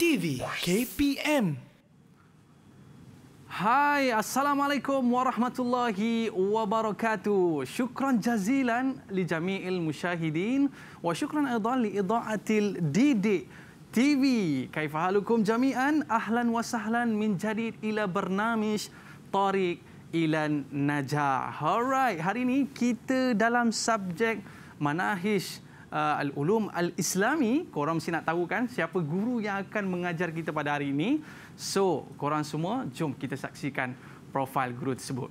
TV KPM. Hai, Assalamualaikum warahmatullahi wabarakatuh. Syukran jazilan li jami'il musyahidin wa syukran aidan li idha'atil Didik TV. Kaifa halukum jami'an? Ahlan wa sahlan min jadid ila bernamij Tariq ilan Najah. Alright, hari ini kita dalam subjek Manahij Al-Ulum Al-Islami. Korang mesti nak tahu kan siapa guru yang akan mengajar kita pada hari ini. So, korang semua, jom kita saksikan profil guru tersebut.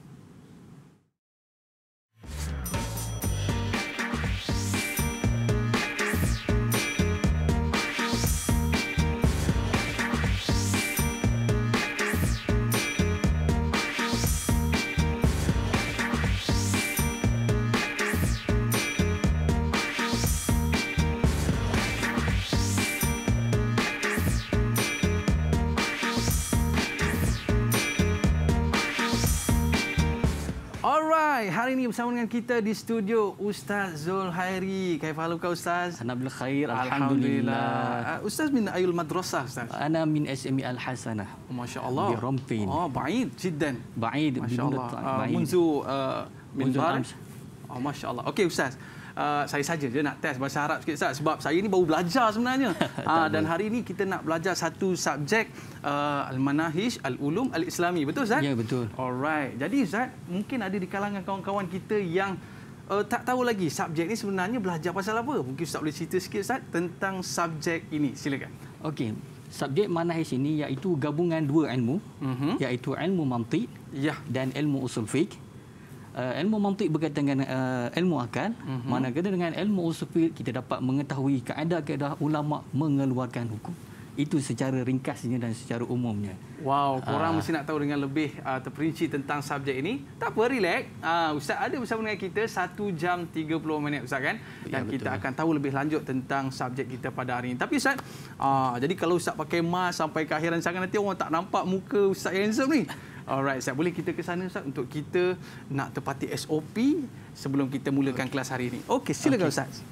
Alright, hari ini bersama dengan kita di studio Ustaz Zulhairi. Kaifa haluka Ustaz? Ana bil khair, alhamdulillah. Ustaz min ayul madrasah Ustaz? Ana min SME Al-Hasanah. Masya-Allah. Di Rompin. Oh, بعيد جدا. بعيد. Masya-Allah. منذ من بارج. Oh, masya-Allah. Okey Ustaz. Saya saja je nak test bahasa Arab sikit Ustaz sebab saya ni baru belajar sebenarnya. Dan hari ini kita nak belajar satu subjek Al-Manahij Al-Ulum Al-Islami. Betul Ustaz? Ya, betul. Alright. Jadi Ustaz, mungkin ada di kalangan kawan-kawan kita yang tak tahu lagi subjek ni sebenarnya belajar pasal apa. Mungkin Ustaz boleh cerita sikit Ustaz tentang subjek ini. Silakan. Okey. Subjek Manahij ini iaitu gabungan dua ilmu, iaitu ilmu mantiq dan ilmu usul fiqh. Ilmu mantiq berkaitan dengan ilmu akal, manakala dengan ilmu usul fiqh kita dapat mengetahui kaedah-kaedah ulama mengeluarkan hukum. Itu secara ringkasnya dan secara umumnya. Wow, korang mesti nak tahu dengan lebih terperinci tentang subjek ini. Tak apa, relax. Ustaz ada bersama dengan kita 1 jam 30 minit Ustaz kan? Dan ya, kita akan tahu lebih lanjut tentang subjek kita pada hari ini. Tapi Ustaz, jadi kalau Ustaz pakai mask sampai ke akhir rancangan nanti orang tak nampak muka Ustaz yang handsome ni. Alright, Ustaz, boleh kita ke sana Ustaz untuk kita nak tepati SOP sebelum kita mulakan kelas hari ini. Okey, silakan Ustaz.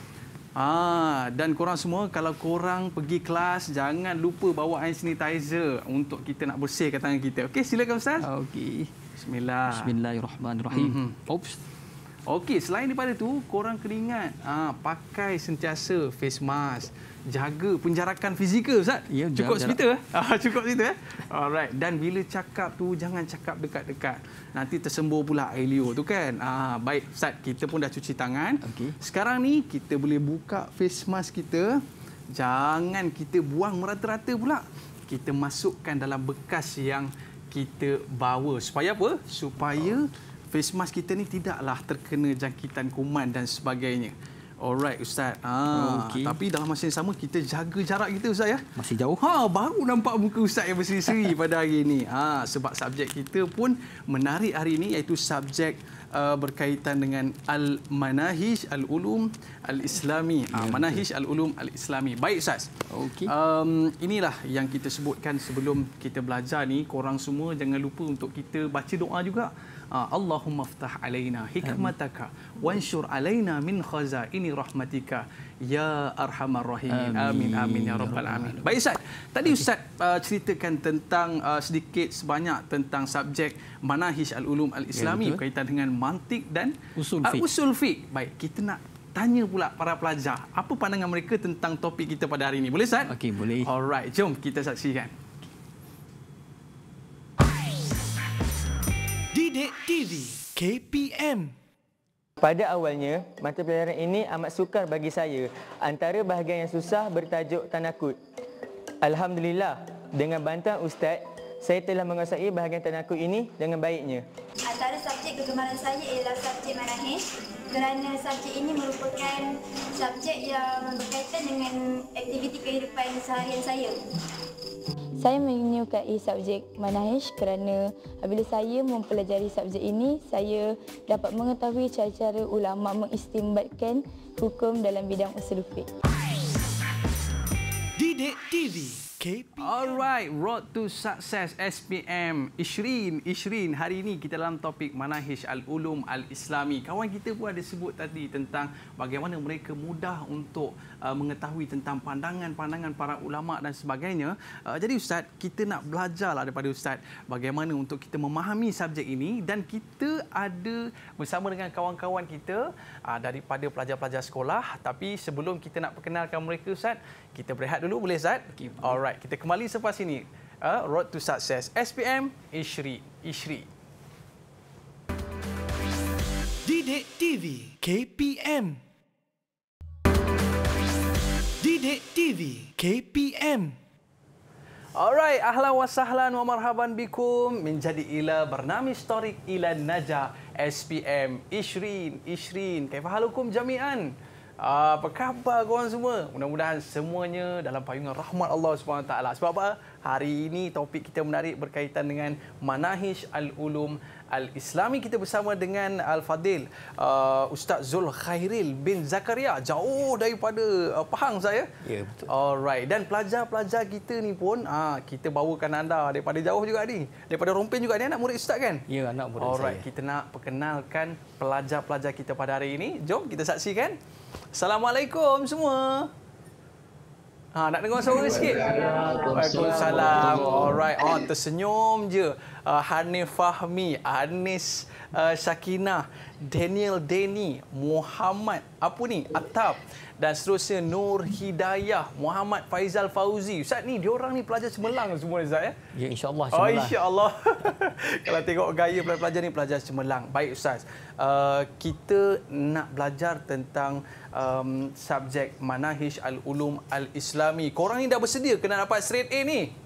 Dan korang semua kalau korang pergi kelas jangan lupa bawa hand sanitizer untuk kita nak bersihkan tangan kita. Okey, silakan Ustaz. Okey. Bismillah. Bismillahirrahmanirrahim. Okey, selain daripada tu korang kena ingat pakai sentiasa face mask. Jaga penjarakan fizikal Ustaz. Ya, cukup cerita cukup cerita Alright, dan bila cakap tu jangan cakap dekat-dekat. Nanti tersembur pula air liur tu kan. Baik Ustaz, kita pun dah cuci tangan. Sekarang ni kita boleh buka face mask kita. Jangan kita buang merata-rata pula. Kita masukkan dalam bekas yang kita bawa. Supaya apa? Supaya face mask kita ni tidaklah terkena jangkitan kuman dan sebagainya. Alright Ustaz. Tapi dalam masa yang sama kita jaga jarak kita Ustaz ya. Masih jauh. Baru nampak muka Ustaz yang berseri-seri pada hari ini. Sebab subjek kita pun menarik hari ini iaitu subjek berkaitan dengan Al-Manahij Al-Ulum Al-Islami. Manahij Al-Ulum Al-Islami. Baik Ustaz. Inilah yang kita sebutkan sebelum kita belajar ni. Korang semua jangan lupa untuk kita baca doa juga. Allahumma ftah alaina hikmataka wanshur alaina min khazaini rahmatika ya arhamar rahimin. Amin amin ya rabbal alamin. Baik Ustaz, tadi Ustaz ceritakan tentang sedikit sebanyak tentang subjek Manahij Al-Ulum Al-Islami berkaitan dengan mantik dan usul fiqh. Baik, kita nak tanya pula para pelajar apa pandangan mereka tentang topik kita pada hari ini. Boleh Ustaz? Okey, boleh. Alright, jom kita saksikan. Didik TV KPM. Pada awalnya, mata pelajaran ini amat sukar bagi saya. Antara bahagian yang susah bertajuk tanakut. Alhamdulillah, dengan bantuan Ustaz, saya telah menguasai bahagian tanakut ini dengan baiknya. Antara subjek kegemaran saya ialah subjek Manahij kerana subjek ini merupakan subjek yang berkaitan dengan aktiviti kehidupan seharian saya. Saya menyukai subjek Manahij kerana apabila saya mempelajari subjek ini, saya dapat mengetahui cara-cara ulama mengistinbatkan hukum dalam bidang usul fiqh. Didik TV KPM. Alright, Road to Success SPM Ishrin. Hari ini kita dalam topik Manahij Al-Ulum Al-Islami. Kawan kita pun ada sebut tadi tentang bagaimana mereka mudah untuk mengetahui tentang pandangan-pandangan para ulama dan sebagainya. Jadi Ustaz, kita nak belajarlah daripada Ustaz bagaimana untuk kita memahami subjek ini, dan kita ada bersama dengan kawan-kawan kita daripada pelajar-pelajar sekolah. Tapi sebelum kita nak perkenalkan mereka Ustaz, kita berehat dulu, boleh Ustaz? Okay. Alright, kita kembali selepas ini. Road to Success SPM Ishri. Didik TV KPM. Didik TV KPM. Alright, ahlan wa sahlan wa marhaban bikum menjadi ila barnamij Tariq ila Najah SPM Ishrin. Kaifa halukum jami'an? Apa khabar korang semua? Mudah-mudahan semuanya dalam payungan rahmat Allah SWT. Sebab apa? Hari ini topik kita menarik berkaitan dengan Manahij Al-Ulum Al-Islami. Kita bersama dengan Al-Fadil Ustaz Zul Khairil bin Zakaria. Jauh daripada Pahang saya. Ya, betul. Alright. Dan pelajar-pelajar kita ni pun kita bawakan anda daripada jauh juga ni. Daripada Rompin juga ni, anak murid Ustaz kan? Ya, anak murid Alright. saya. Kita nak perkenalkan pelajar-pelajar kita pada hari ini. Jom kita saksikan. Assalamualaikum semua. Nak dengar suara sikit? Waalaikumsalam. Alright. Tersenyum je. Hanif Fahmi, Anis Sakinah, Daniel Denny, Muhammad Attab, dan seterusnya Nur Hidayah, Muhammad Faizal Fauzi. Ustaz ni, diorang ni pelajar cemerlang semua Ustaz ya? Ya, insya-Allah cemerlang. Oh, insya-Allah. Kalau tengok gaya pelajar ni, pelajar cemerlang. Baik Ustaz. Kita nak belajar tentang subjek Manahij Al-Ulum Al-Islami. Korang ni dah bersedia kena dapat straight A ni?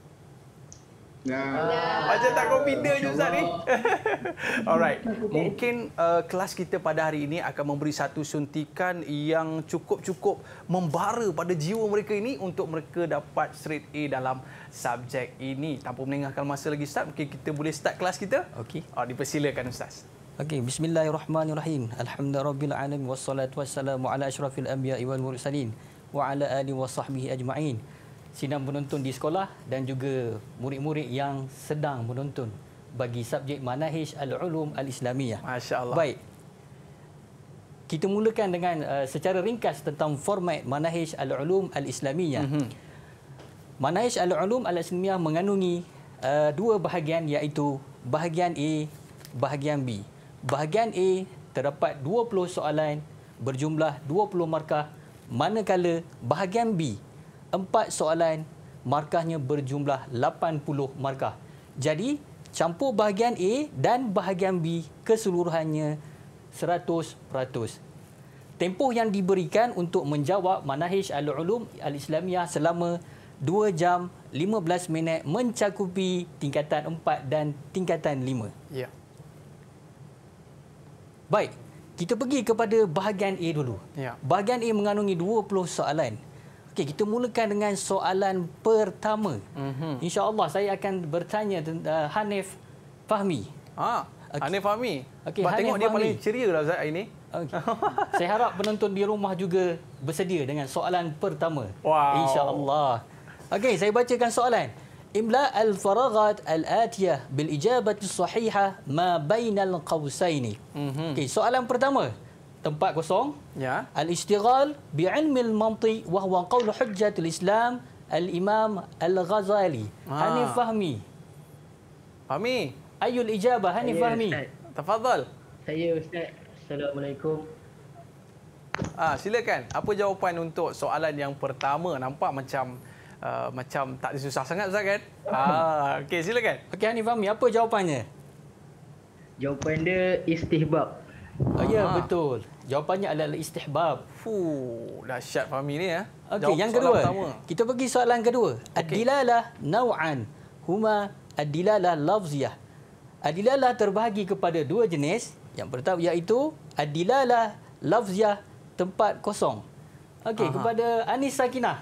Macam tak confident je Ustaz ni. Alright. Mungkin kelas kita pada hari ini akan memberi satu suntikan yang cukup membara pada jiwa mereka ini untuk mereka dapat straight A dalam subjek ini. Tanpa melengahkan masa lagi Ustaz, mungkin kita boleh start kelas kita. Okey. Dipersilakan Ustaz. Okey, bismillahirrahmanirrahim. Alhamdulillahirabbil alamin wassalatu wassalamu ala asyrafil anbiya'i wal mursalin wa ala alihi wa sahbihi ajma'in. Sidang penonton di sekolah dan juga murid-murid yang sedang menonton bagi subjek Manahij Al-Ulum Al-Islamiyah. Masya-Allah. Baik. Kita mulakan dengan secara ringkas tentang format Manahij Al-Ulum Al-Islamiyah. Manahij Al-Ulum Al-Islamiyah mengandungi dua bahagian, iaitu bahagian A, bahagian B. Bahagian A terdapat 20 soalan berjumlah 20 markah, manakala bahagian B 4 soalan, markahnya berjumlah 80 markah. Jadi, campur bahagian A dan bahagian B keseluruhannya 100%. Tempoh yang diberikan untuk menjawab Manahij Al-Ulum Al-Islamiyah selama 2 jam 15 minit mencakupi tingkatan 4 dan tingkatan 5. Ya. Baik, kita pergi kepada bahagian A dulu. Ya. Bahagian A mengandungi 20 soalan. Okey, kita mulakan dengan soalan pertama. InsyaAllah saya akan bertanya tentang Hanif Fahmi. Okay. Hanif Fahmi. Okey, Tengok Hanif dia Fahmi. paling ceria lah Ustaz hari ni. Okay. Saya harap penonton di rumah juga bersedia dengan soalan pertama. Wow. InsyaAllah. Okey, saya bacakan soalan. Imla al-faraghat al-atiyah bil ijabati sahihah ma bainal qausaini. Okey, soalan pertama. Tempat kosong. Ya. Al-ishtighal bi'ilmi al-mantiq wa huwa qaul hujjatul Islam al-Imam Al-Ghazali. Hanif Fahmi. Fahmi. Ayul ijabah Hanif Fahmi. Tafadhal. Saya Ustaz. Assalamualaikum. Silakan. Apa jawapan untuk soalan yang pertama? Nampak macam tak ada susah sangat Ustaz kan? Okey, silakan. Okey, Hanif Fahmi, apa jawapannya? Jawapan dia istihbab. Ya, betul. Jawapannya adalah istihbab. Dahsyat Fahmi ni ya. Okey, yang kedua. Kita pergi soalan kedua. Ad-dilalah naw'an huma ad-dilalah lafziyah. Ad-dilalah terbahagi kepada dua jenis. Yang pertama iaitu ad-dilalah lafziyah, tempat kosong. Okey, kepada Anis Sakinah.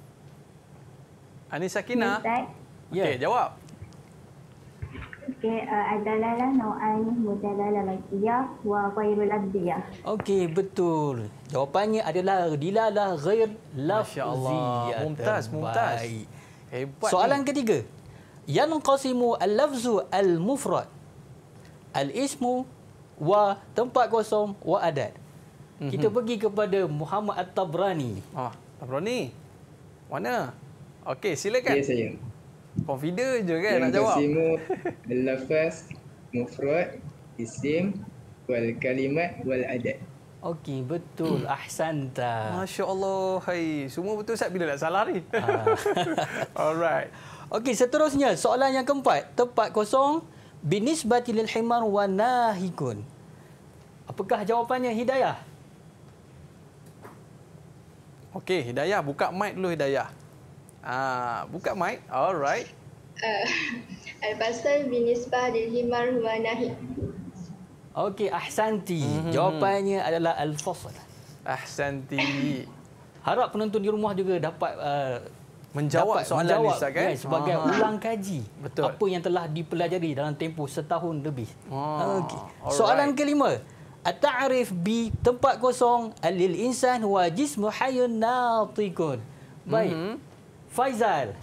Anis Sakinah. Ya. Okey, jawab. Okey, ad-dalalah nau'an mudalalah lafziyah wa ghairul lafziyah. Okey, betul. Jawapannya adalah dilalah ghair lafziyah. Masya-Allah. Mumtaz, mumtaz. Hebat. Soalan ni. ketiga. Yanqasimu al-lafzu al-mufrad, al-ismu wa tempat kosong wa adat. Kita pergi kepada Muhammad At-Tabrani. Tabrani. Mana? Okey, silakan. Ya, saya. Confident je kan nak jawab. Yanqasimu al-lafaz mufrad, isim, wal kalimat wal adat. Okey, betul. Ahsanta. Masya Allah. Hai, semua betul Ustaz, bila nak salah ni? Alright. Okey, seterusnya soalan yang keempat, tempat kosong binisbati lil himar wa nahikun. Apakah jawapannya Hidayah? Okey, Hidayah, buka mic dulu Hidayah. Buka mic. Alright. Al-Basal binisbah lil himar wa nahi. Okey, ahsanti. Jawapannya adalah al-fasl. Ahsanti. Harap penonton di rumah juga dapat menjawab soalan ni Ustaz kan? Sebagai ulang kaji. Betul. Apa yang telah dipelajari dalam tempoh setahun lebih. Okey. Alright. Soalan kelima. At-ta'rif bi tempat kosong lil insan wa jismu hayyun natiqun. Baik. Faizal.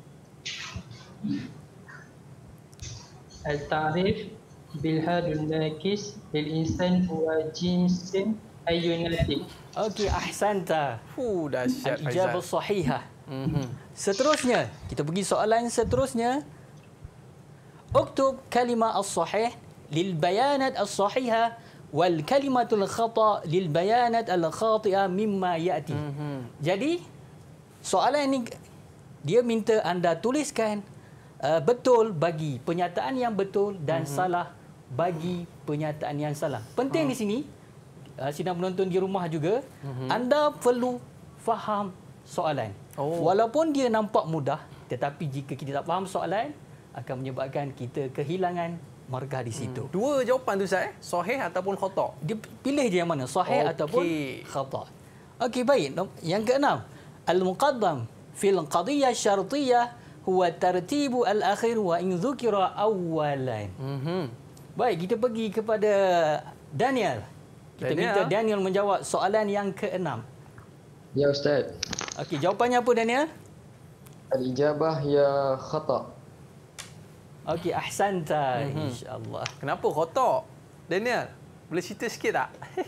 Al-ta'rif bil hadun nakis lil insan wa jinsin hayyun natiq. Okey, ahsanta. Dahsyat Faizal. Al-ijabah sahihah. Seterusnya, kita pergi soalan seterusnya. Uktub kalimah as-sahih lil bayanat as-sahihah wal kalimatul khata lil bayanat al-khati'ah mimma ya'ti. Jadi, soalan ini dia minta anda tuliskan betul bagi pernyataan yang betul dan salah bagi pernyataan yang salah. Penting di sini, sidang penonton di rumah juga, anda perlu faham soalan. Walaupun dia nampak mudah, tetapi jika kita tak faham soalan, akan menyebabkan kita kehilangan markah di situ. Dua jawapan tu Ustaz, sahih ataupun khata'. Dia pilih dia yang mana, sahih ataupun khata'. Okey, baik. Yang keenam, al-muqaddam fil qadiyah syartiyah huwa tartibu al-akhir wa in dhukira awwalan. Baik, kita pergi kepada Daniel. Kita minta Daniel menjawab soalan yang keenam. Ya Ustaz. Okey, jawapannya apa Daniel? Al-ijabah ya khata'. Okey, ahsanta. InsyaAllah. Kenapa khata'? Daniel, boleh cerita sikit tak?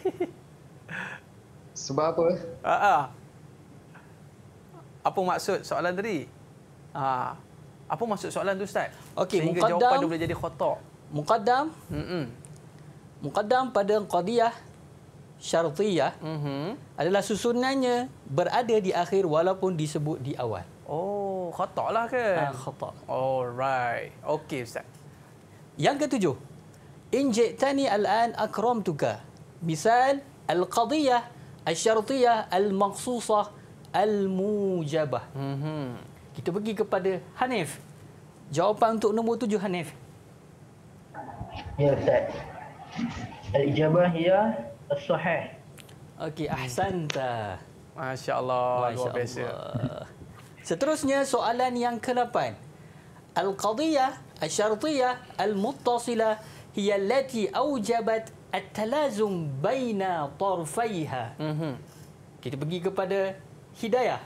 Sebab apa? Apa maksud soalan tadi? Apa maksud soalan tu Ustaz? Okey, sehingga jawapan dia boleh jadi khata'. Muqaddam. Muqaddam pada qadiyah syartiyah adalah susunannya berada di akhir walaupun disebut di awal. Oh, khata' lah kan? Khata'. Alright. Okey Ustaz. Yang ketujuh. In ji'tani al-an akramtuka. Misal al-qadiyah al-syartiyah al-maqsusah al-mujabah. Kita pergi kepada Hanif. Jawapan untuk nombor 7 Hanif. Ya Ustaz. Al-ijabah ya as-sahih. Okey, ahsanta. Masya-Allah, luar biasa. Seterusnya soalan yang ke-8. Al-qadiyah asy-syartiyah al-muttasilah hiya allati awjabat at-talazum baina tarfaiha. Kita pergi kepada Hidayah.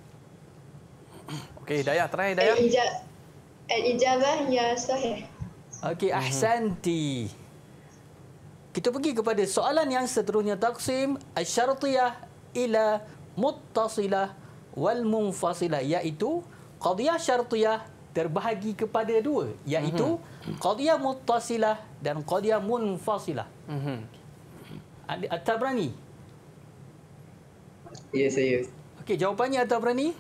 Okey, Hidayah, try Hidayah. Al-ijabah ya sahih. Okey, ahsanti. Kita pergi kepada soalan yang seterusnya, taqsim asy-syartiyah ila muttasilah wal munfasilah, iaitu qadiyah syartiyah terbahagi kepada dua, iaitu qadiyah muttasilah dan qadiyah munfasilah. At-Tabrani. Ya, saya. Okey, jawapannya At-Tabrani.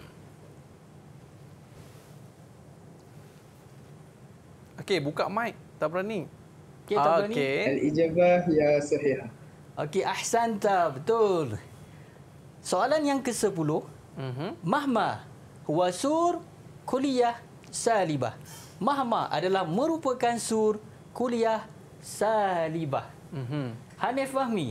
Okey, buka mic Tabrani. Okey, Tabrani. Al-ijabah ya sahih. Okey, ahsanta, betul. Soalan yang ke-10. Mahma huwa sur kuliah salibah. Mahma adalah merupakan sur kuliah salibah. Hanif Fahmi.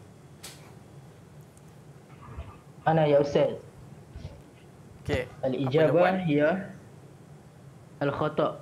Ana ya Ustaz. Okey. Al-ijabah ya al-khata'.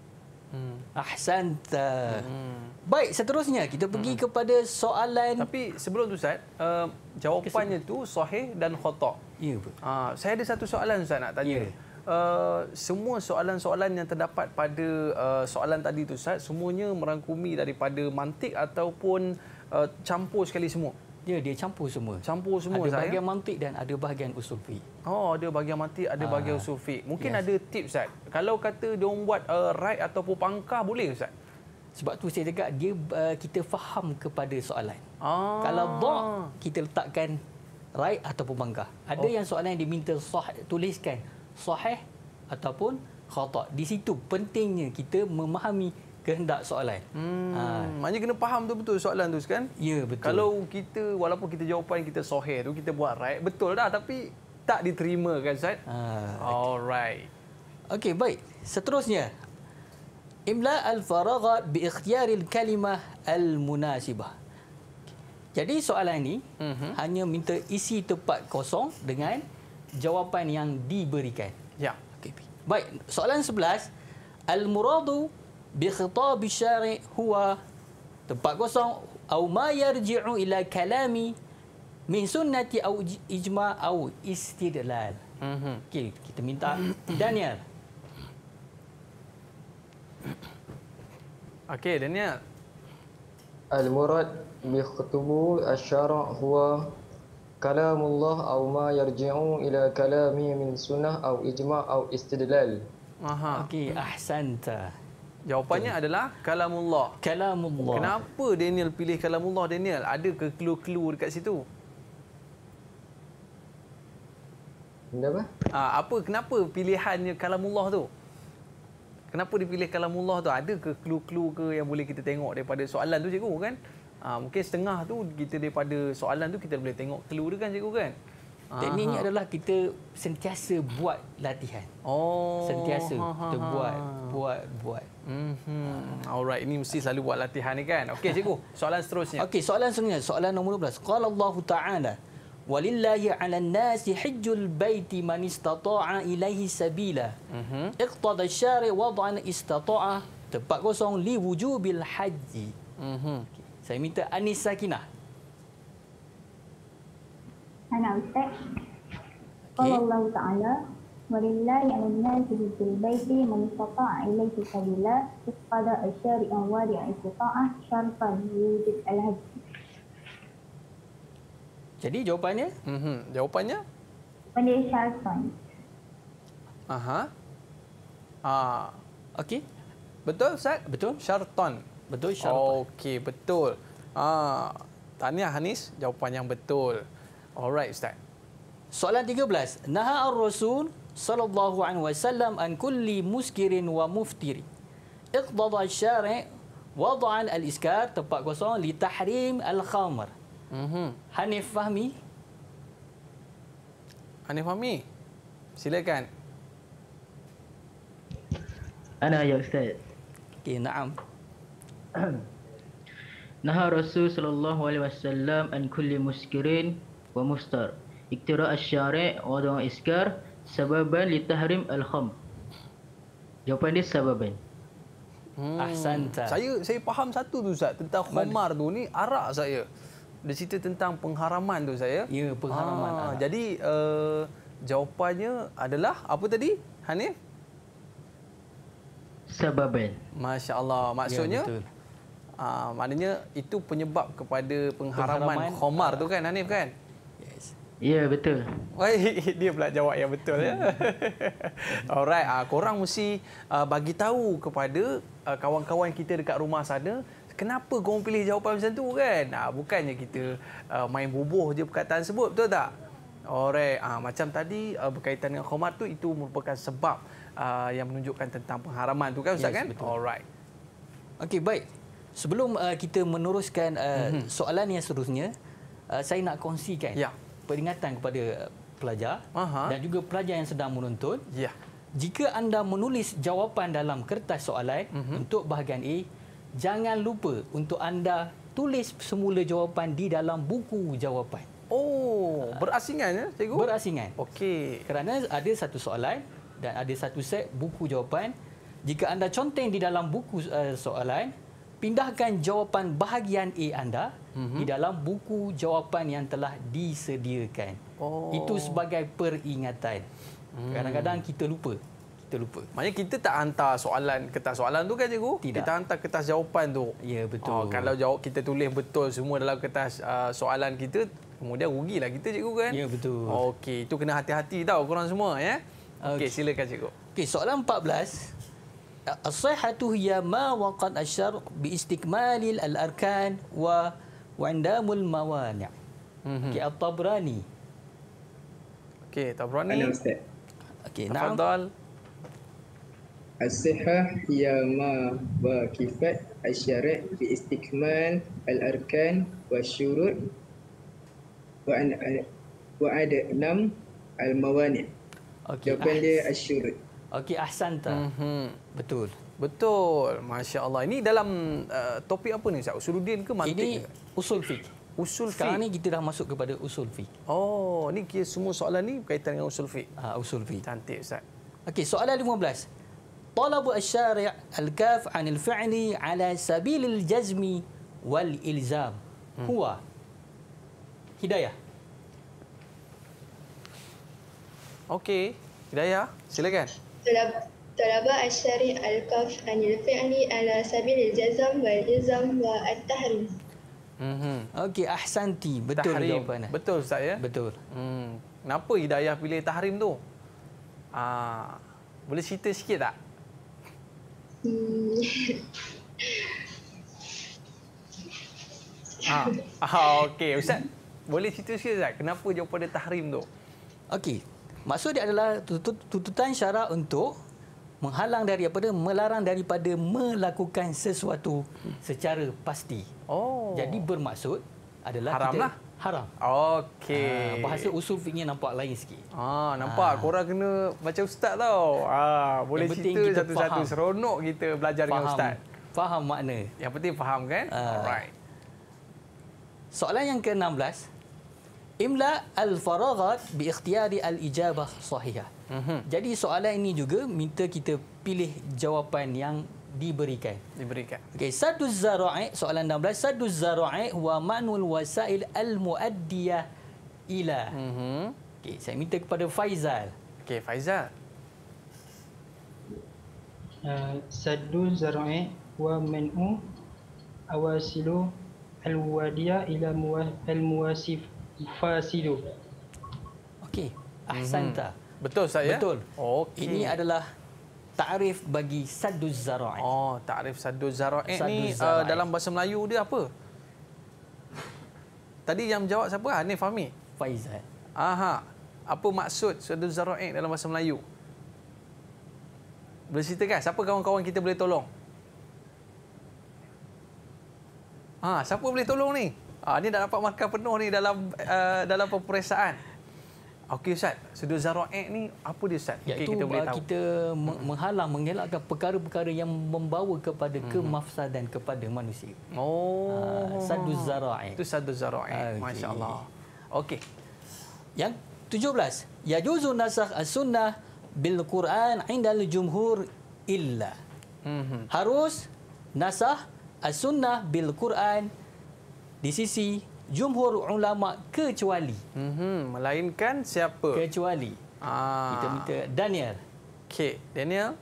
Ahsanta. Baik, seterusnya kita pergi kepada soalan. Tapi sebelum tu Ustaz, jawapannya tu sahih dan khata'. Ya. Saya ada satu soalan Ustaz nak tanya. semua soalan-soalan yang terdapat pada soalan tadi tu Ustaz, semuanya merangkumi daripada mantik ataupun campur sekali semua? Ya, dia campur semua. Campur semua. Ada bahagian mantik dan ada bahagian usul fiqh. Oh, ada bahagian mantik, ada bahagian usul fiqh. Mungkin ada tips Ustaz. Kalau kata dia orang buat right ataupun pangkah, boleh Ustaz? Sebab tu saya cakap dia kita faham kepada soalan. Kalau dha' kita letakkan right ataupun pangkah. Ada yang soalan yang diminta tuliskan sahih ataupun khata'. Di situ pentingnya kita memahami kehendak soalan. Maknanya kena faham betul soalan tu kan? Ya, betul. Kalau kita, walaupun kita jawapan kita sahih tu, kita buat right, betul dah, tapi tak diterima kan Ustaz? Alright. Okey, baik. Seterusnya, imla al-faraghat bi ikhtiyaril kalimah al-munasibah. Jadi soalan ini hanya minta isi tempat kosong dengan jawapan yang diberikan. Ya. Okay. Baik, soalan 11, al-muradu bi khitab asy-syari' huwa tempat kosong au ma yarji'u ila kalami min sunnati au ijma' au istidlal. Okey, kita minta Daniel. Okey, Daniel. Al-murad bi khutubu asy-syara' huwa kalamullah aw ma yarji'u ila kalami min sunnah aw ijma' aw istidlal. Okey, ahsanta. Jawapannya adalah kalamullah. Kalamullah. Kenapa Daniel pilih kalamullah, Daniel? Ada ke clue-clue dekat situ? Kenapa? Kenapa pilihannya kalamullah tu? Kenapa dipilih kalamullah tu? Ada ke clue-clue ke yang boleh kita tengok daripada soalan tu cikgu kan? Mungkin setengah tu kita daripada soalan tu kita boleh tengok clue dia kan cikgu kan? Tekniknya adalah kita sentiasa buat latihan. Sentiasa kita buat. Alright, ini mesti selalu buat latihan ni kan? Okey cikgu, soalan seterusnya. Okey, soalan seterusnya, soalan nombor 12. Qala Allah Ta'ala, "Walillahi 'alan nasi hajjul baiti man istata'a ilaihi sabila." Iqtada asy-syari' wad'an istata'a tempat kosong li wujubil haji. Saya minta Anis Sakinah. Ana Ustaz. Qala Allah Ta'ala, "Walillahi 'alan nasi hajjul baiti man istata'a ilaihi sabila." Iqtada asy-syari' wadi'a istata'ah syartan wujud al-hajj. Jadi jawapannya? Jawapannya? Pada syartan. Okey. Betul Ustaz? Betul. Syartan. Betul, syartan. Okey, betul. Tahniah Hanis, jawapan yang betul. Alright Ustaz. Soalan 13. Naha ar-Rasul sallallahu alaihi wasallam an kulli muskirin wa muftiri. Iqtada asy-syari' wad'an al-iskar tempat kosong li tahrim al-khamr. Hanif Fahmi. Hanif Fahmi. Silakan. Ana ya Ustaz. Okey, na'am. Naha Rasul sallallahu alaihi wasallam an kulli muskirin wa muftar. Iktira asy-syari' wa da'a iskar sababan li tahrim al-khamr. Jawapan dia sababan. Ahsanta. Saya faham satu tu Ustaz tentang khamar tu ni arak saya. Dia cerita tentang pengharaman tu saya. Ya, pengharaman. Jadi jawapannya adalah apa tadi Hanif? Sababan. Masya-Allah. Maksudnya ya, maknanya itu penyebab kepada pengharaman khamar tu kan Hanif kan? Ya, betul. Dia pula jawab yang betul ya. Alright, korang mesti bagi tahu kepada kawan-kawan kita dekat rumah sana kenapa korang pilih jawapan macam tu kan? Bukannya kita main bubuh je perkataan sebut, betul tak? Alright, macam tadi berkaitan dengan khamar tu itu merupakan sebab yang menunjukkan tentang pengharaman tu kan Ustaz kan? Betul. Alright. Okey, baik. Sebelum kita meneruskan soalan yang seterusnya, saya nak kongsikan peringatan kepada pelajar dan juga pelajar yang sedang menuntut. Jika anda menulis jawapan dalam kertas soalan untuk bahagian A, jangan lupa untuk anda tulis semula jawapan di dalam buku jawapan. Berasingan ya, cikgu? Berasingan. Okey. Kerana ada satu soalan dan ada satu set buku jawapan. Jika anda conteng di dalam buku soalan, pindahkan jawapan bahagian A anda di dalam buku jawapan yang telah disediakan. Itu sebagai peringatan. Kadang-kadang kita lupa. Maknanya kita tak hantar soalan, kertas soalan tu kan cikgu? Tidak. Kita hantar kertas jawapan tu. Ya, betul. Kalau jawab kita tulis betul semua dalam kertas soalan kita, kemudian rugilah kita cikgu kan? Ya, betul. Okey, itu kena hati-hati tau korang semua ya. Okey, silakan cikgu. Okey, soalan 14. As-sihhatu hiya ma waqad asyar bi istikmalil al-arkan wa indamul mawani'. Okey, At-Tabrani. Okey, Tabrani. Mana Ustaz? Okey, na'am. Tafadhal. As-sihhah hiya ma wa kifat asy-syari' bi istikmal al-arkan wa syurut wa ada 6 al-mawani'. Okey. Jawapan dia asy-syurut. Okey, ahsanta. Betul. Betul. Masya-Allah. Ini dalam topik apa ni Ustaz? Usuluddin ke mantik? Ini usul fiqh. Usul fiqh. Sekarang ni kita dah masuk kepada usul fiqh. Oh, ni kira semua soalan ni berkaitan dengan usul fiqh. Usul fiqh. Cantik Ustaz. Okey, soalan 15. Talabu asy-syari' al-kaf 'anil fi'li 'ala sabilil jazmi wal ilzam. Huwa Hidayah. Okey, Hidayah, silakan. Talaba asy-syari' al-kaf 'anil fi'li 'ala sabilil jazm wal ilzam wa at-tahrim. Okey, ahsanti. Betul tahrim. Jawapannya. Betul Ustaz ya? Betul. Kenapa Hidayah pilih tahrim tu? Boleh cerita sikit tak? Okey, Ustaz. Boleh cerita sikit Ustaz, kenapa jawapan dia tahrim tu? Okey. Maksud dia adalah tuntutan syarak untuk menghalang daripada, melarang daripada melakukan sesuatu secara pasti. Oh. Jadi bermaksud adalah haram kita lah. Haram. Okey. Bahasa usul fiqhnya nampak lain sikit. Nampak korang kena baca ustaz tau. Boleh cerita satu-satu, seronok kita belajar dengan ustaz. Faham makna. Yang penting faham kan? Alright. Soalan yang ke-16. Imla al-faraghat bi ikhtiyari al-ijabah sahihah. Jadi soalan ini juga minta kita pilih jawapan yang diberikan. Okey, saduz zara'i, soalan 16. Saduz zara'i huwa ma'nul wasail al-muaddiyah ila. Okey, saya minta kepada Faizal. Okey, Faizal. Saduz zara'i huwa man'u awasilu al-wadiyah ila al-muwasif fasidu. Okey, ahsanta. Betul Ustaz ya? Betul. Okey. Ini adalah ta'rif bagi sadduz zara'i. Ta'rif sadduz zara'i ni dalam bahasa Melayu dia apa? Tadi yang jawab siapa? Hanif Fahmi? Faizal. Apa maksud sadduz zara'i dalam bahasa Melayu? Boleh ceritakan? Siapa kawan-kawan kita boleh tolong? Siapa boleh tolong ni? Ni dah dapat markah penuh ni dalam peperiksaan. Okey Ustaz, sadduz zara'i ni apa dia Ustaz? Iaitu kita boleh tahu. Kita menghalang, mengelakkan perkara-perkara yang membawa kepada kemafsadan kepada manusia. Sadduz zara'i. Itu sadduz zara'i. Masya-Allah. Okey. Yang 17. Yajuzu nasakh as-sunnah bil Quran 'inda al-jumhur illa. Harus nasakh as-sunnah bil Quran di sisi jumhur ulama kecuali. Melainkan siapa? Kecuali. Kita minta Daniel. Okey, Daniel.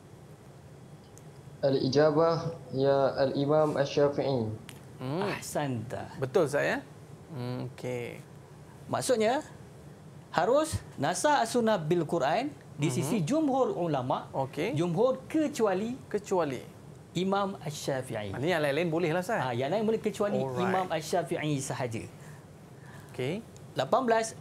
Al-ijabah ya al-Imam Asy-Syafi'i. Ahsanta. Betul saya. Okey. Maksudnya harus nasakh as-sunnah bil Quran di sisi jumhur ulama. Okey. Jumhur kecuali Imam Asy-Syafi'i. Ini yang lain-lain boleh lah Ustaz. Yang lain boleh kecuali Imam Asy-Syafi'i sahaja. Okey. 18.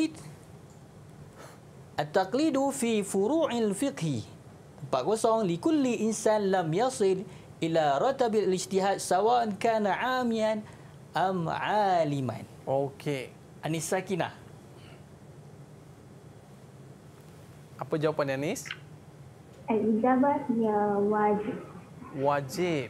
At-taqlidu fi furu'il fiqhi. 40. Likulli insan lam yasil ila ratabil ijtihad sawa'an kana 'amiyan am 'aliman. Okey. Anis Sakinah. Apa jawapan Anis? Al-ijabah ya wajib. Wajib.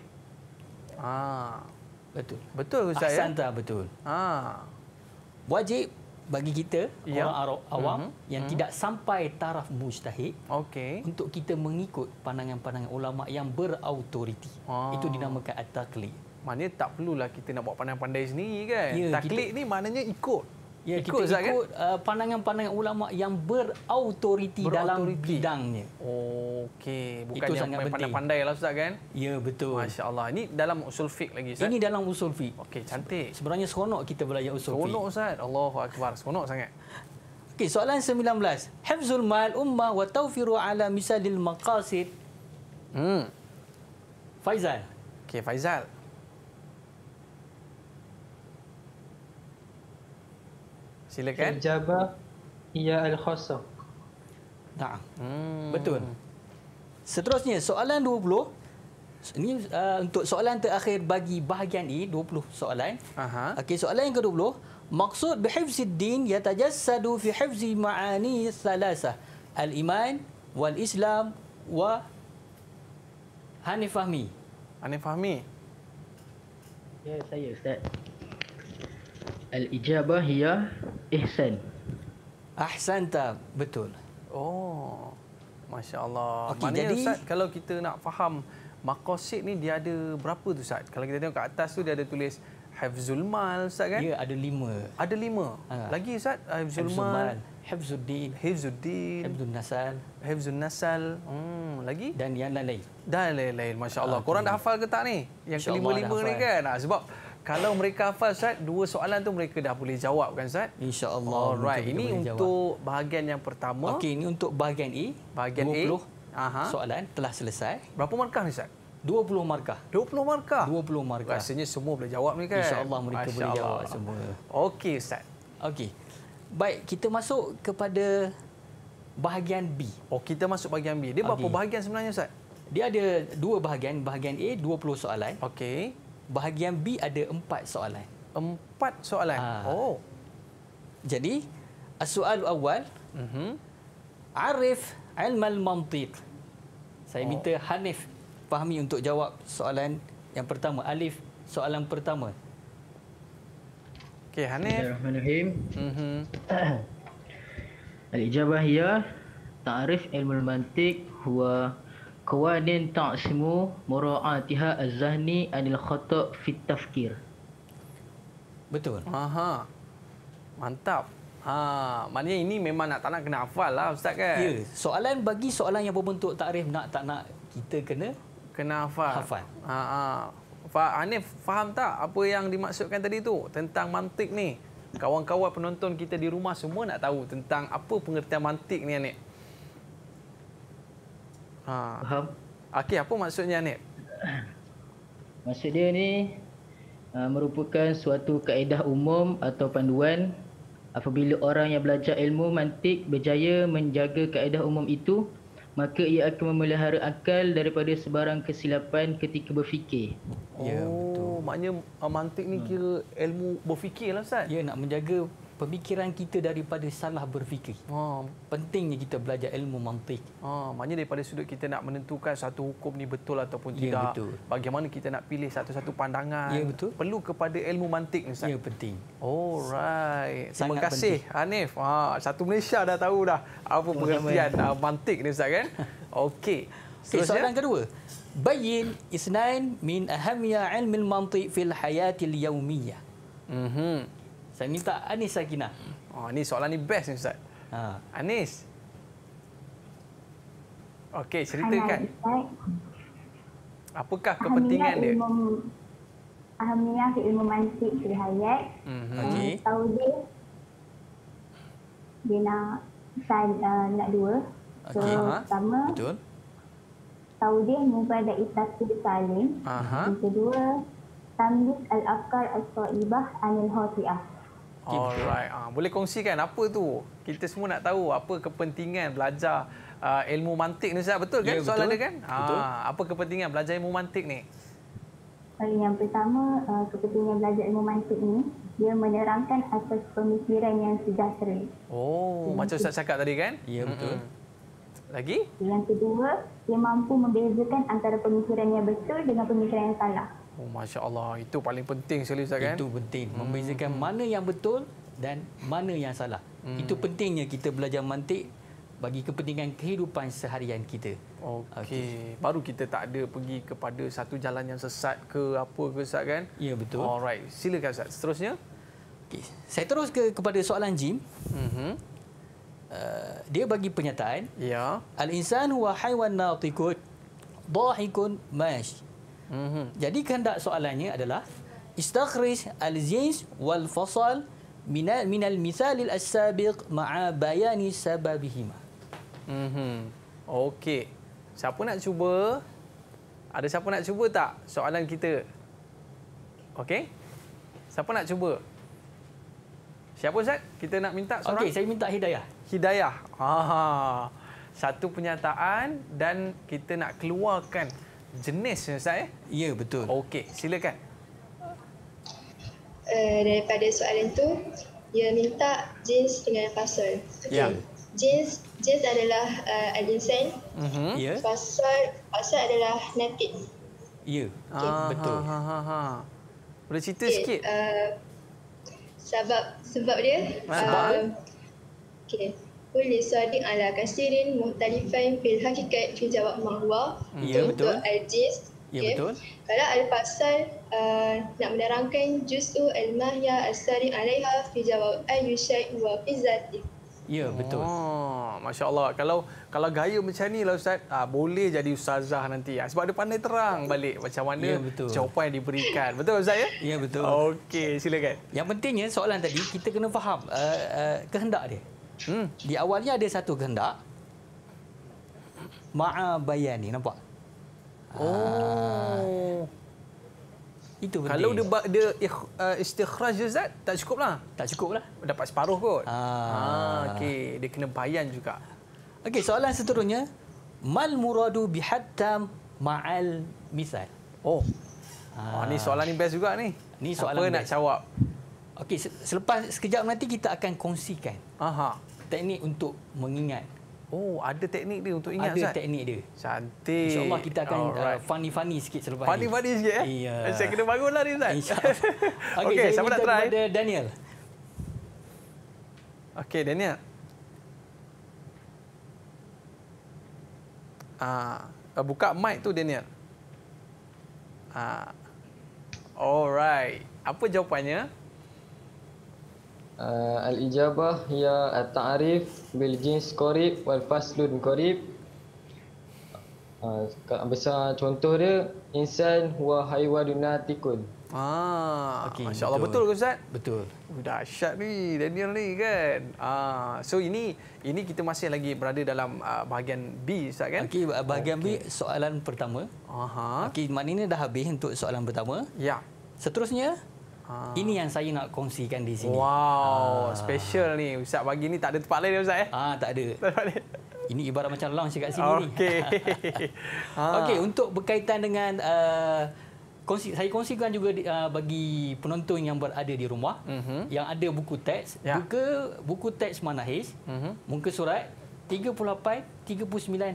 Betul. Betul Ustaz ya? Ahsanta, betul. Wajib bagi kita orang awam yang tidak sampai taraf mujtahid, untuk kita mengikut pandangan-pandangan ulama yang berautoriti. Itu dinamakan at-taqlid. Maknanya tak perlulah kita nak buat pandai-pandai sendiri kan? Taklid ni maknanya ikut. Ya, kita Ustaz, kan? ikut pandangan-pandangan ulama yang berautoriti dalam bidangnya. Okey, bukan Itu yang sangat penting. pandai-pandai lah Ustaz kan? Ya, betul. Masya Allah. Ini dalam usul fiqh lagi Ustaz? Ini dalam usul fiqh. Okey, cantik. Sebenarnya seronok kita belajar usul fiqh. Seronok Ustaz. Allahu Akbar. Seronok sangat. Okey, soalan 19. Hifzul mal ummah wa tawfiru ala misalil maqasid. Faizal. Okey, Faizal. Silakan. Ijabah ia al-khassah. Nah, betul. Seterusnya, soalan 20. Ini untuk soalan terakhir bagi bahagian E, 20 soalan. Okey, soalan yang ke-20. Maksud bihifzid din yatajassadu fi hifzi ma'ani thalatha. Al-iman, wal-islam, wa Hanif Fahmi. Hanif Fahmi. Ya, saya Ustaz. Al-ijabah hiya ihsan. Ahsanta, betul. Oh, Masya Allah. Okey, Maknanya jadi Ustaz, kalau kita nak faham maqasid ni dia ada berapa tu Ustaz? Kalau kita tengok kat atas tu dia ada tulis Hifzul Mal Ustaz kan? Ya, ada 5. Ada 5. Lagi Ustaz, Hifzul Mal, Hifzuddin, Hifzun Nasal, Hifzun Nasal. Lagi? Dan yang lain-lain. Dan lain-lain. Masya Allah. Korang dah hafal ke tak ni? Yang kelima-lima ni kan? Sebab kalau mereka hafal Ustaz, 2 soalan tu mereka dah boleh jawab kan Ustaz? InsyaAllah. Alright. Ini untuk bahagian yang pertama. Okey, ini untuk bahagian E. Bahagian 20 A. soalan telah selesai. Berapa markah ni Ustaz? 20 markah. 20 markah? 20 markah. Rasanya semua boleh jawab ni kan? InsyaAllah mereka boleh jawab semua. Okey Ustaz. Okey. Baik, kita masuk kepada bahagian B. Oh, kita masuk bahagian B. Dia berapa bahagian sebenarnya Ustaz? Dia ada 2 bahagian. Bahagian A 20 soalan. Okey. Bahagian B ada 4 soalan. 4 soalan. Oh. Jadi, as-soal awal. Arif ilm al-mantiq. Saya minta Hanif Fahmi untuk jawab soalan yang pertama. Alif, soalan pertama. Okey, Hanif. Bismillahirrahmanirrahim. Al-ijabah hiya ta'rif ilmu al-mantiq huwa qawanin ta'simu mura'atiha az-zahni anil khata' fi tafkir. Betul. Aha. Mantap. Maknanya ini memang tak nak kena hafal lah Ustaz kan? Ya, soalan bagi soalan yang berbentuk takrif nak tak nak kita kena hafal. Hanif faham tak apa yang dimaksudkan tadi tu tentang mantik ni? Kawan-kawan penonton kita di rumah semua nak tahu tentang apa pengertian mantik ni Hanif. Faham? Okey, apa maksudnya Hanif? Maksud dia ni merupakan suatu kaedah umum atau panduan apabila orang yang belajar ilmu mantik berjaya menjaga kaedah umum itu, maka ia akan memelihara akal daripada sebarang kesilapan ketika berfikir. Ya, betul. Maknanya mantik ni kira ilmu berfikir lah Ustaz? Ya, nak menjaga pemikiran kita daripada salah berfikir. Pentingnya kita belajar ilmu mantik. Maknanya daripada sudut kita nak menentukan satu hukum ni betul ataupun tidak. Betul. Bagaimana kita nak pilih satu-satu pandangan. Ya, betul. Perlu kepada ilmu mantik ni Ustaz? Ya, penting. Alright. Terima Sangat kasih Hanif. Satu Malaysia dah tahu dah apa pengertian mantik ni Ustaz kan? Okey. Okay, soalan kedua. Bayyin isnain min ahamiyah ilmi al-mantiq fil hayatil yawmiyah. Saya minta Anis Sakinah. Ni soalan ni best ni Ustaz. Anis. Okey, ceritakan. Apakah kepentingan dia? Ahamiyah ilmu mantik fil hayat. Okey. Tahu dia nak 2. So, pertama, betul. Tahu dia mubada'i tasir salim. Yang kedua, tamyiz al-afkar as-saibah anil khati'ah. Alright. Boleh kongsikan apa tu? Kita semua nak tahu apa kepentingan belajar ilmu mantik ni Ustaz. Betul kan soalan dia kan? Betul. Apa kepentingan belajar ilmu mantik ni? Yang pertama, kepentingan belajar ilmu mantik ni, dia menerangkan asas pemikiran yang sejahtera. Macam Ustaz cakap tadi kan? Ya, betul. Lagi? Yang kedua, dia mampu membezakan antara pemikiran yang betul dengan pemikiran yang salah. Masya Allah. Itu paling penting sekali Ustaz kan? Itu penting. Membezakan mana yang betul dan mana yang salah. Itu pentingnya kita belajar mantik bagi kepentingan kehidupan seharian kita. Okey. Baru kita tak ada pergi kepada satu jalan yang sesat ke apa ke Ustaz kan? Ya, betul. Alright. Silakan Ustaz. Seterusnya. Okay. Saya terus kepada soalan jim. Dia bagi pernyataan. Ya. Al-insan huwa haiwan natiqun dhahikun mash. Jadi kehendak soalannya adalah istakhrij al-jins wal fasal min al-mithal al-sabiq ma'a bayani sababihima. Okey. Siapa nak cuba? Ada siapa nak cuba tak soalan kita? Okey. Siapa nak cuba? Siapa Ustaz? Kita nak minta seorang. Okey, saya minta Hidayah. Hidayah. Satu pernyataan dan kita nak keluarkan jenis Ustaz. Ya, betul. Okey, silakan. Daripada soalan tu, dia minta jins dengan fasal. Ya. Jins adalah al-insan. Ya. Fasal adalah natik. Ya. Okay. Betul. Boleh cerita sikit? Sebab dia okey. Kulli sadiq ala kasirin muhtalifan fil hakikat fi jawab ma huwa. Ya, betul. Untuk al-jins. Ya, betul. Kalau al-fasal nak menerangkan juz'u al-mahya as-sari alaiha fi jawab ayyu syai' wa fi zati. Ya, betul. Masya-Allah. Kalau gaya macam ni lah Ustaz, boleh jadi ustazah nanti. Sebab dia pandai terang balik macam mana jawapan yang diberikan. Betul Ustaz ya? Ya, betul. Okey, silakan. Yang pentingnya soalan tadi kita kena faham kehendak dia. Di awalnya ada satu kehendak. Ma'a bayani, nampak? Itu penting. Kalau dia istikhraj Ustaz, tak cukup lah. Tak cukup lah. Dapat separuh kot. Okey, dia kena bayan juga. Okey, soalan seterusnya. Mal muradu bihattam ma'al misal. Ni soalan ni best juga ni. Ni soalan apa nak jawab? Okey, selepas sekejap nanti kita akan kongsikan teknik untuk mengingat. Ada teknik dia untuk ingat Ustaz? Ada teknik dia. Cantik. InsyaAllah kita akan funny-funny sikit selepas ni. Funny sikit ya? Ya. Saya kena bangunlah ni Ustaz. InsyaAllah. Okey, siapa nak try? Kepada Daniel. Okey, Daniel. Buka mic tu Daniel. Alright. Apa jawapannya? Al-ijabah hiya at-ta'rif bil jins qarib wal faslun qarib. Besar contoh dia insan huwa haywanun natikun. Okay, Masya-Allah, betul ke Ustaz? Betul. Dahsyat ni Daniel ni kan. So ini kita masih lagi berada dalam bahagian B Ustaz kan? Okey, bahagian B soalan pertama. Okey, maknanya dah habis untuk soalan pertama. Ya. Seterusnya ini yang saya nak kongsikan di sini. Wow, special ni. Ustaz bagi ni tak ada tempat lain Ustaz tak ada. Ini ibarat macam lounge kat sini ni. Okey, untuk berkaitan dengan saya kongsikan juga bagi penonton yang berada di rumah yang ada buku teks, buku teks Manahij, muka surat 38, 39,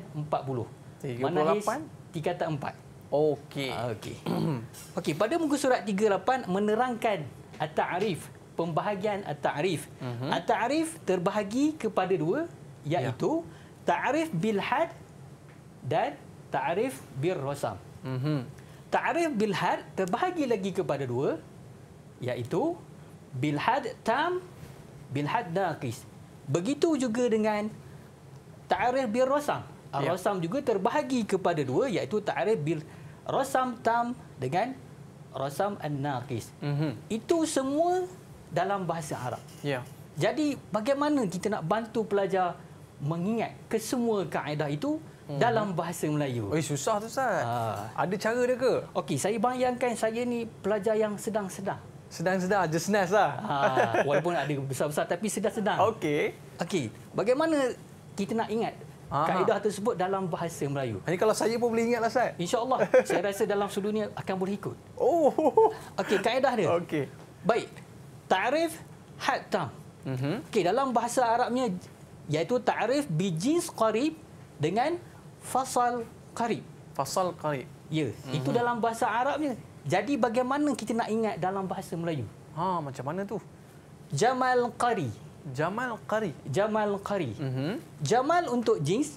40. Manahij tingkatan 4. Okey. Okey, pada muka surat 38 menerangkan at-ta'rif, pembahagian at-ta'rif. At-ta'rif terbahagi kepada dua, iaitu ta'rif bil had dan ta'rif bil rasam. Ta'rif bil had terbahagi lagi kepada dua, iaitu bil had tam, bil had naqis. Begitu juga dengan ta'rif bil rasam. Rasam juga terbahagi kepada dua, iaitu ta'rif bil rasam tam dengan rasam an-naqis. Itu semua dalam bahasa Arab. Jadi bagaimana kita nak bantu pelajar mengingat kesemua kaedah itu dalam bahasa Melayu? Susah tu Ustaz. Ada cara dia ke? Okey, saya bayangkan saya ni pelajar yang sedang-sedang. Sedang-sedang, just nice lah. Walaupun ada besar-besar tapi sedang-sedang. Okey, bagaimana kita nak ingat kaedah tersebut dalam bahasa Melayu? Ini kalau saya pun boleh ingatlah Ustaz. InsyaAllah. Saya rasa dalam sedunia akan boleh ikut. Okey, kaedah dia. Baik. Ta'rif had tam. Okey, dalam bahasa Arabnya iaitu ta'rif bi jins qarib dengan fasal qarib. Fasal qarib. Ya, itu dalam bahasa Arabnya. Jadi bagaimana kita nak ingat dalam bahasa Melayu? Macam mana tu? Jamal qari. Jamal qari. Jamal qari. Jamal untuk jins.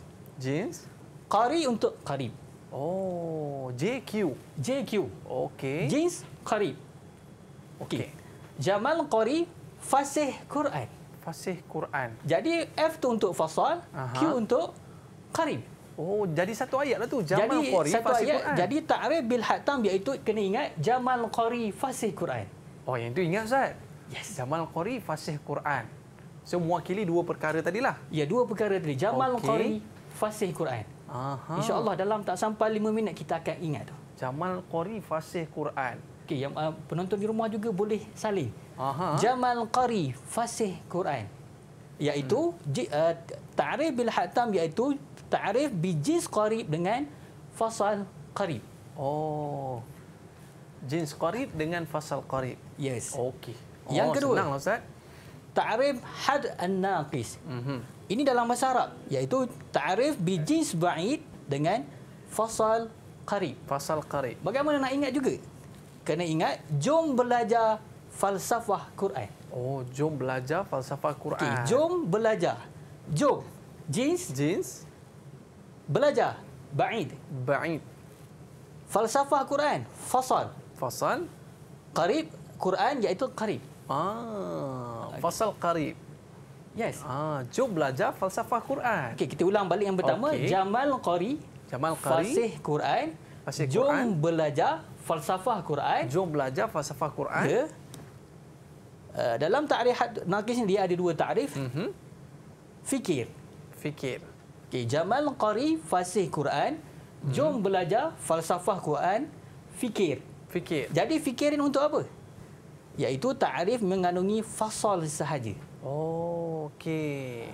Qari untuk qarib. JQ. JQ. Okey. Jins qarib. Okey. Jamal qari fasih Quran. Fasih Quran. Jadi F tu untuk fasal, Q untuk qarib. Oh, jadi satu ayat lah tu. Jamal Qari fasih Quran. Jadi ta'rif bil hatam iaitu kena ingat Jamal Qari fasih Quran. Oh, yang tu ingat Ustaz? Yes. Jamal Qari fasih Quran. So, mewakili dua perkara tadilah. Ya, dua perkara tadi. Jamal Qari fasih Quran. InsyaAllah dalam tak sampai 5 minit kita akan ingat tu. Jamal Qari fasih Quran. Okey, yang penonton di rumah juga boleh salin. Jamal Qari fasih Quran. Iaitu ta'rif bil hatam iaitu ta'rif bijins qarib dengan fasal qarib. Oh. Jins qarib dengan fasal qarib. Yes. Okey. Yang kedua, senanglah Ustaz. Ta'rif had an-naqis. Ini dalam bahasa Arab iaitu ta'rif bijins ba'id dengan fasal qarib. Fasal qarib. Bagaimana nak ingat juga? Kena ingat jom belajar falsafah Quran. Oh, jom belajar falsafah Quran. Okay, jom belajar. Jom jins belajar ba'id. Falsafah Quran fasal. Qarib Quran iaitu qarib. Fasal qarib. Yes. Jom belajar falsafah Quran. Okey, kita ulang balik yang pertama. Jamal Qari fasih Quran. Jom belajar falsafah Quran. Jom belajar falsafah Quran. Ya. Dalam ta'rif naqis ni dia ada dua ta'rif. Fikir. Okey, Jamal Qari fasih Quran. Jom belajar falsafah Quran. Fikir. Jadi fikirin untuk apa? Iaitu ta'rif mengandungi fasal sahaja. Oh, okey.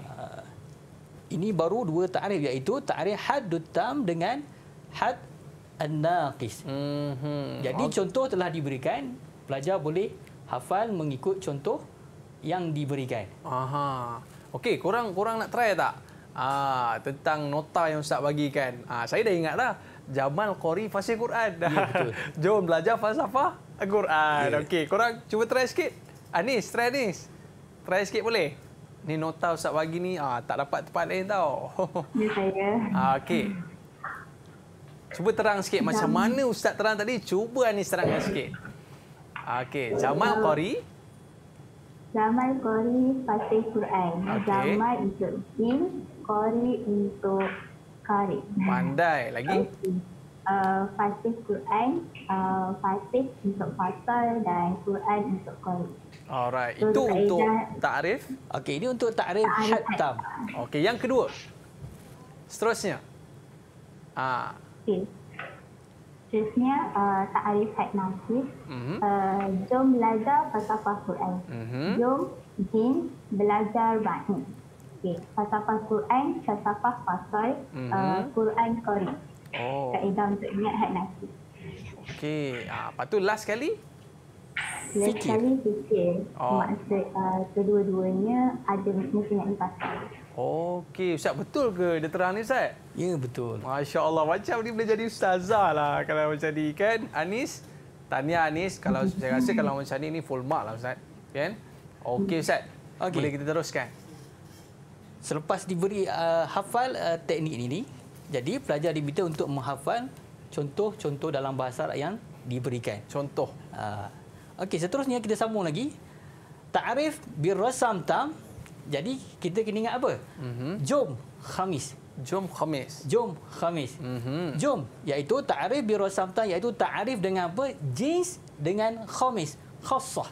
Ini baru dua ta'rif iaitu ta'rif haddut tam dengan had an-naqis. Jadi contoh telah diberikan, pelajar boleh hafal mengikut contoh yang diberikan. Okey, korang nak try tak? Tentang nota yang Ustaz bagikan. Saya dah ingat dah. Jamal Qari fasih Quran. Ya, betul. Jom belajar falsafah Quran. Ya. Okey, korang cuba try sikit. Anis, try Anis. Try sikit boleh? Ni nota Ustaz bagi ni tak dapat tempat lain tau. Ya, saya. Okey. Cuba terang sikit macam mana Ustaz terang tadi. Cuba Anis terangkan sikit. Okey, Jamal Qari. Jamal Qari fasih Quran. Jamal untuk jin, Qari untuk qarib. Pandai lagi. Fasih Quran, fasih untuk fasal dan Quran untuk qarib. Alright, itu untuk ta'rif. Okey, ini untuk ta'rif hatam. Okey, yang kedua. Seterusnya. Okey. Seterusnya ta'rif had naqis. Jom belajar falsafah Quran. Jom jin belajar ba'id. Okey, falsafah Quran, falsafah fasal, Quran qarib. Kaedah untuk ingat had naqis. Okey, lepas tu last kali fikir. Maksud kedua-duanya ada mempunyai fasal. Okey, Ustaz betul ke dia terang ni Ustaz? Ya, betul. Masya-Allah, macam ni boleh jadi ustazah lah kalau macam ni kan. Anis, tahniah Anis. Kalau saya rasa kalau macam ni full mark lah Ustaz. Kan? Okey Ustaz. Boleh kita teruskan. Selepas diberi hafal teknik ini, jadi pelajar diminta untuk menghafal contoh-contoh dalam bahasa Arab yang diberikan. Contoh. Okey, seterusnya kita sambung lagi. Ta'rif bir rasam tam. Jadi kita kena ingat apa? Jom Khamis. Jom iaitu ta'rif bir rasam tam iaitu ta'rif dengan apa? Jins dengan khamis, khassah.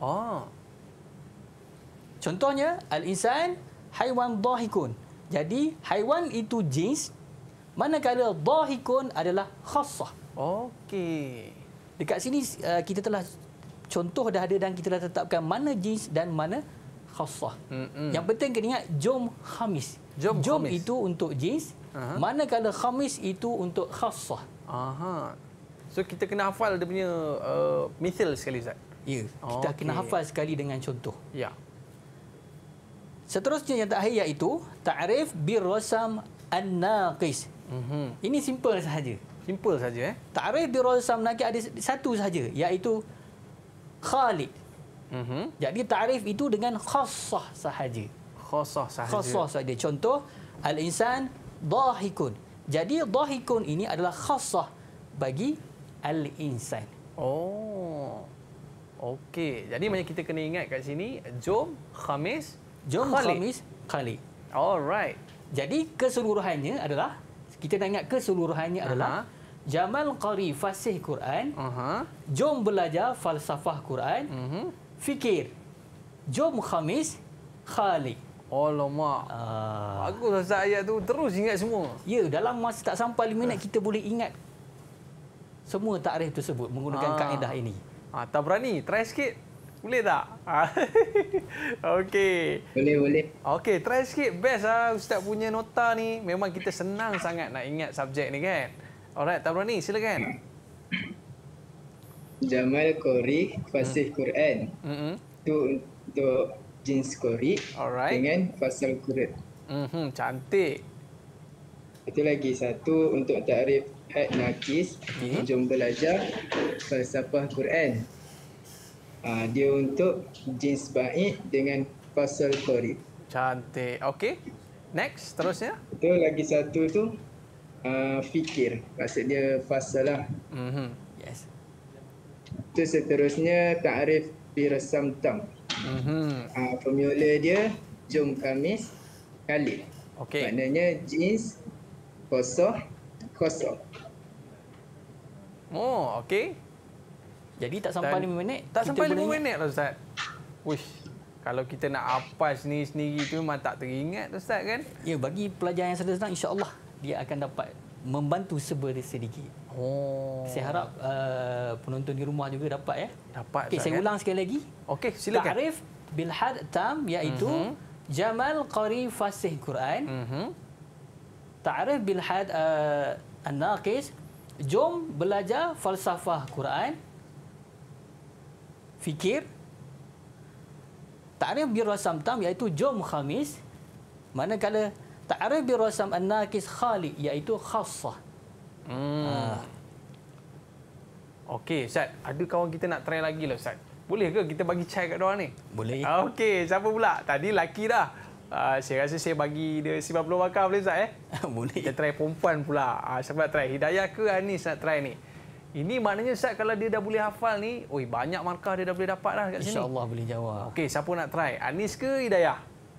Contohnya al-insan haiwan dhahikun. Jadi haiwan itu jins, manakala dhahikun adalah khassah. Okey. Dekat sini kita telah contoh dah ada dan kita dah tetapkan mana jins dan mana khassah. Yang penting kena ingat jom khamis. Jom itu untuk jins, manakala khamis itu untuk khassah. So kita kena hafal dia punya mithil sekali Ustaz. Ya, kita kena hafal sekali dengan contoh. Ya. Seterusnya yang terakhir iaitu ta'rif bir rasam an-naqis. Ini simple sahaja. Ta'rif bir rasam naqis ada satu sahaja iaitu Khalid. Jadi ta'rif itu dengan khassah sahaja. Khassah sahaja. Contoh al-insan dhahikun. Jadi dhahikun ini adalah khassah bagi al-insan. Okey, jadi macam kita kena ingat kat sini, jom, khamis, khamis, khali. Alright. Jadi keseluruhannya adalah, kita nak ingat keseluruhannya adalah jamal qari fasih Quran, jom belajar falsafah Quran, fikir, jom khamis, khali. Alamak. Bagus Ustaz ayat tu, terus ingat semua. Ya, dalam masa tak sampai 5 minit kita boleh ingat semua takrif tersebut menggunakan kaedah ini. Tak berani, try sikit. Boleh tak? Okey. Boleh. Okey, try sikit. Best Ustaz punya nota ni. Memang kita senang sangat nak ingat subjek ni kan. Alright, tak berani, silakan. Jamal qari fasih Quran. Itu untuk jins qari dengan fasal Quran. Cantik. Itu lagi satu untuk takrif had nakis. Jom belajar falsafah Quran. Dia untuk jins ba'id dengan fasal qari. Cantik. Okey. Next, terusnya. Itu lagi satu tu fikir. Maksud dia fasal lah. Yes. Itu seterusnya takrif birasam tam. Formula dia jom khamis kali. Okey. Maknanya jins kosong. Oh, okey. Jadi tak sampai 5 minit. Tak sampai 5 minit lah Ustaz. Wish. Kalau kita nak hafal sendiri-sendiri tu memang tak teringat Ustaz kan? Ya, bagi pelajar yang sedang insya-Allah dia akan dapat membantu sedikit. Saya harap penonton di rumah juga dapat ya. Dapat. Okey, saya ulang sekali lagi. Okey, silakan. Ta'rif bil had tam iaitu jamal qari fasih Quran. Ta'rif bil had an-naqis, jom belajar falsafah Quran. Fikir. Ta'rif bil rasam tam iaitu jom khamis. Manakala ta'rif bil rasam an-naqis khali iaitu khassah. Okey, Ustaz. Ada kawan kita nak try lagi lah Ustaz. Boleh ke kita bagi chai kat diorang ni? Boleh. Okey, siapa pula? Tadi lelaki dah. Saya rasa saya bagi dia 90 markah boleh Ustaz Boleh. Kita try perempuan pula. Siapa nak try? Hidayah ke Anis nak try ni? Ini maknanya Ustaz kalau dia dah boleh hafal ni, banyak markah dia dah boleh dapat dah kat sini. InsyaAllah boleh jawab. Okey, siapa nak try? Anis ke Hidayah?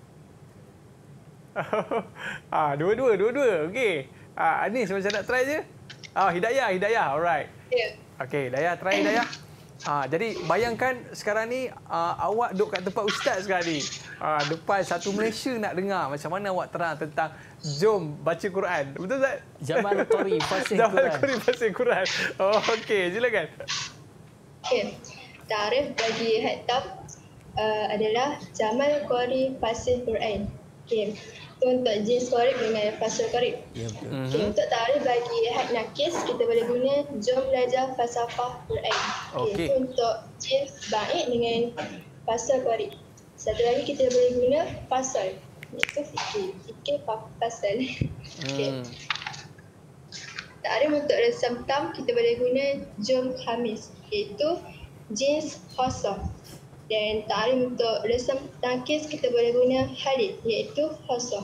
Dua-dua. Okey. Anis macam nak try je? Hidayah. Alright. Okey, Hidayah try Hidayah. Jadi bayangkan sekarang ni awak duduk kat tempat ustaz sekarang ni. Depan satu Malaysia nak dengar macam mana awak terang tentang jom baca Quran. Betul tak? Jamal qari fasih Quran. Jamal qari fasih Quran. Okey, silakan. Okey. Ta'rif bagi hatab adalah jamal qari fasih Quran. Okey. Untuk jins qarib dengan fasal qarib. Ya, betul. Okay, untuk ta'rif bagi had nakis, kita boleh guna jom belajar falsafah Quran. Okay. Itu untuk jins ba'id dengan fasal qarib. Satu lagi kita boleh guna fasal. Iaitu fikir fasal. Okay. Ta'rif untuk resam tam, kita boleh guna jom khamis. Iaitu jins khasah. Dan ta'rif untuk resam nakis kita boleh guna halid iaitu khasah.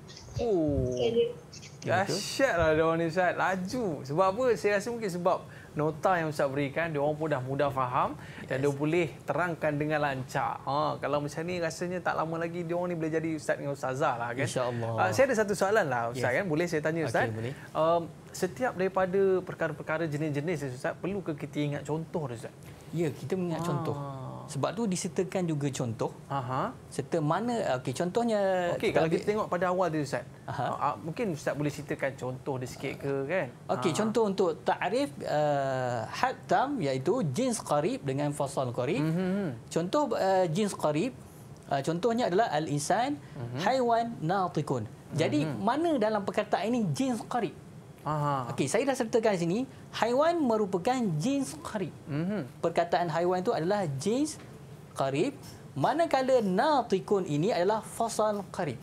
Dahsyatlah diorang ni Ustaz. Laju. Sebab apa? Saya rasa mungkin sebab nota yang Ustaz berikan, diorang pun dah mudah faham dan dia boleh terangkan dengan lancar. Kalau macam ni rasanya tak lama lagi diorang ni boleh jadi Ustaz dengan Ustazah lah kan. InsyaAllah. Saya ada satu soalan lah Ustaz kan. Boleh saya tanya Ustaz? Boleh. Setiap daripada perkara-perkara jenis-jenis Ustaz, perlu ke kita ingat contoh Ustaz? Ya, kita mengingat contoh. Sebab tu disertakan juga contoh. Serta mana, contohnya... Kalau kita tengok pada awal tu Ustaz, mungkin Ustaz boleh ceritakan contoh dia sikit ke kan? Contoh untuk ta'rif had tam iaitu jins qarib dengan fasal qarib. Contoh jins qarib, contohnya adalah al-insan, haiwan, natiqun. Jadi mana dalam perkataan ini jins qarib? Saya dah sertakan di sini. Haiwan merupakan jins qarib. Perkataan haiwan itu adalah jins qarib. Manakala natiqun ini adalah fasal qarib.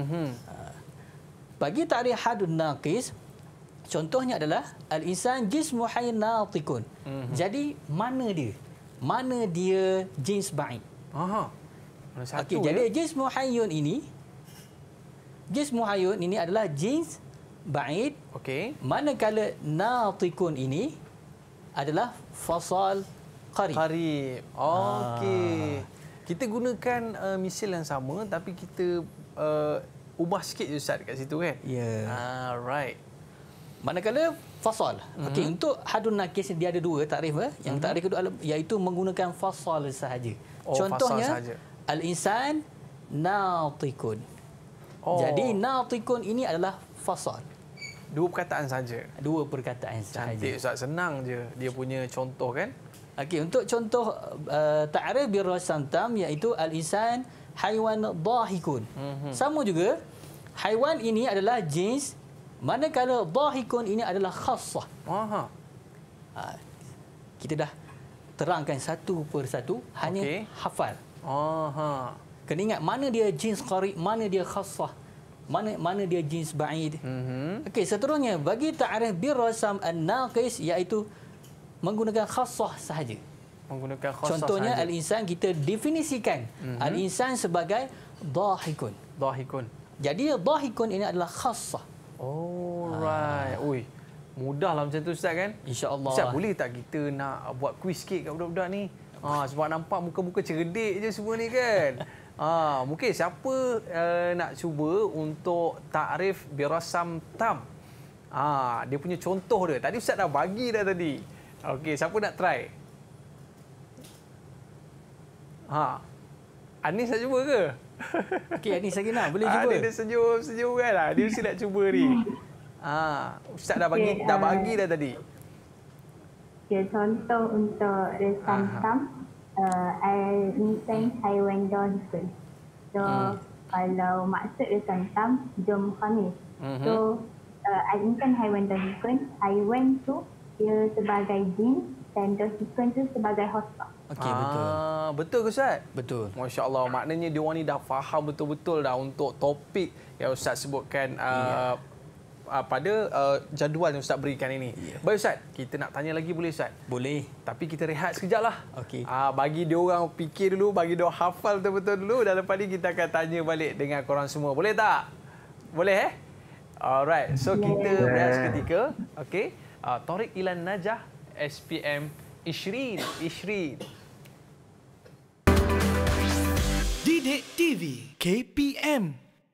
Bagi ta'rif hadun naqis, contohnya adalah al-insan jismu hayy natiqun. Jadi mana dia? Mana dia jins ba'id? Jadi jismu hayyun ini adalah jins ba'id. Manakala natiqun ini adalah fasal Qarib. Okey. Kita gunakan misil yang sama tapi kita ubah sikit je Ustaz kat situ kan? Ya. Right. Manakala fasal. Okey, untuk hadun nakis dia ada dua takrif. Yang takrif kedua iaitu menggunakan fasal sahaja. Contohnya al-insan natiqun. Jadi natiqun ini adalah fasal. Dua perkataan saja. Dua perkataan sahaja. Cantik Ustaz, senang je dia punya contoh kan? Okey, untuk contoh ta'rif bil rasam tam iaitu al-insan haiwan dhahikun. Sama juga haiwan ini adalah jenis, manakala dhahikun ini adalah khassah. Kita dah terangkan satu persatu, hanya hafal. Kena ingat mana dia jenis qarib, mana dia khassah, mana dia jenis ba'id. Okey, seterusnya bagi ta'rif bil rasam an-naqis iaitu menggunakan khassah sahaja. Menggunakan khassah. Contohnya sahaja. Al-insan kita definisikan al-insan sebagai dhahikun. Dhahikun. Jadi dhahikun ini adalah khassah. Right. Ui, mudahlah macam tu Ustaz kan? InsyaAllah. Ustaz, boleh tak kita nak buat kuis sikit kat budak-budak ni? Sebab nampak muka-muka cerdik je semua ni kan? Mungkin siapa nak cuba untuk takrif birasam tam? Dia punya contoh dia. Tadi Ustaz dah bagi dah tadi. Okey, siapa nak try? Anis nak cuba ke? Okey, Anis lagi nak. Boleh cuba. Dia senyum kan? Dia mesti nak cuba ni. Ustaz dah bagi dah tadi. Okay, contoh untuk resam tam, al-insan haiwan dhahikun. So, kalau maksud resam tam, jom khamis. So, al-insan haiwan dhahikun, haiwan tu dia sebagai jin dan dhahikun tu sebagai khassah. Okey, betul. Betul ke Ustaz? Betul. Masya Allah, maknanya dia orang ni dah faham betul-betul dah untuk topik yang Ustaz sebutkan pada jadual yang Ustaz berikan ini. Baik Ustaz, kita nak tanya lagi boleh Ustaz? Boleh. Tapi kita rehat sekejap lah. Okey. Bagi dia orang fikir dulu, bagi dia orang hafal betul-betul dulu dan lepas ni kita akan tanya balik dengan korang semua. Boleh tak? Boleh Alright, so kita berehat seketika. Okey. Thoriq Ilan Najah SPM Ishrin. Didik TV KPM.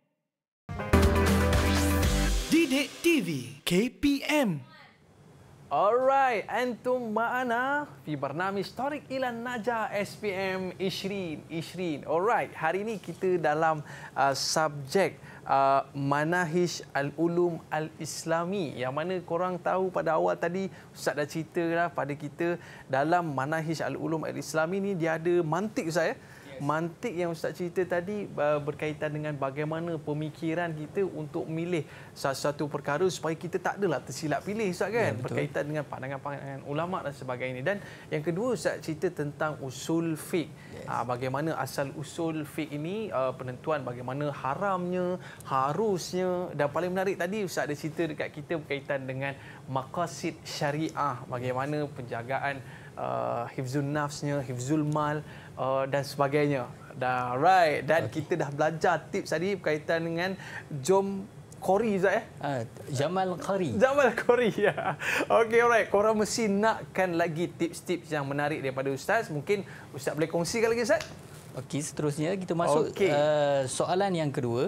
Didik TV KPM. Alright, antum ma'ana fi barnamij Thoriq Ilan Najah SPM Ishrin. Alright, hari ini kita dalam subjek Manahij Al-Ulum Al-Islami, yang mana korang tahu pada awal tadi Ustaz dah cerita dah pada kita dalam Manahij Al-Ulum Al-Islami ni dia ada mantik Ustaz ya. Mantik yang Ustaz cerita tadi berkaitan dengan bagaimana pemikiran kita untuk memilih satu perkara supaya kita tak adalah tersilap pilih Ustaz kan, berkaitan dengan pandangan-pandangan ulama dan sebagainya. Dan yang kedua Ustaz cerita tentang usul fiqh. Bagaimana asal usul fiqh ini, penentuan bagaimana haramnya, harusnya, dan paling menarik tadi Ustaz ada cerita dekat kita berkaitan dengan maqasid syariah, bagaimana penjagaan hifzun nafsnya, hifzul mal dan sebagainya. Dan kita dah belajar tips tadi berkaitan dengan jom Qori Ustaz ya? Jamal Qori. Ya. Okey, alright. Korang mesti nakkan lagi tips-tips yang menarik daripada Ustaz. Mungkin Ustaz boleh kongsikan lagi Ustaz? Okey, seterusnya kita masuk soalan yang kedua.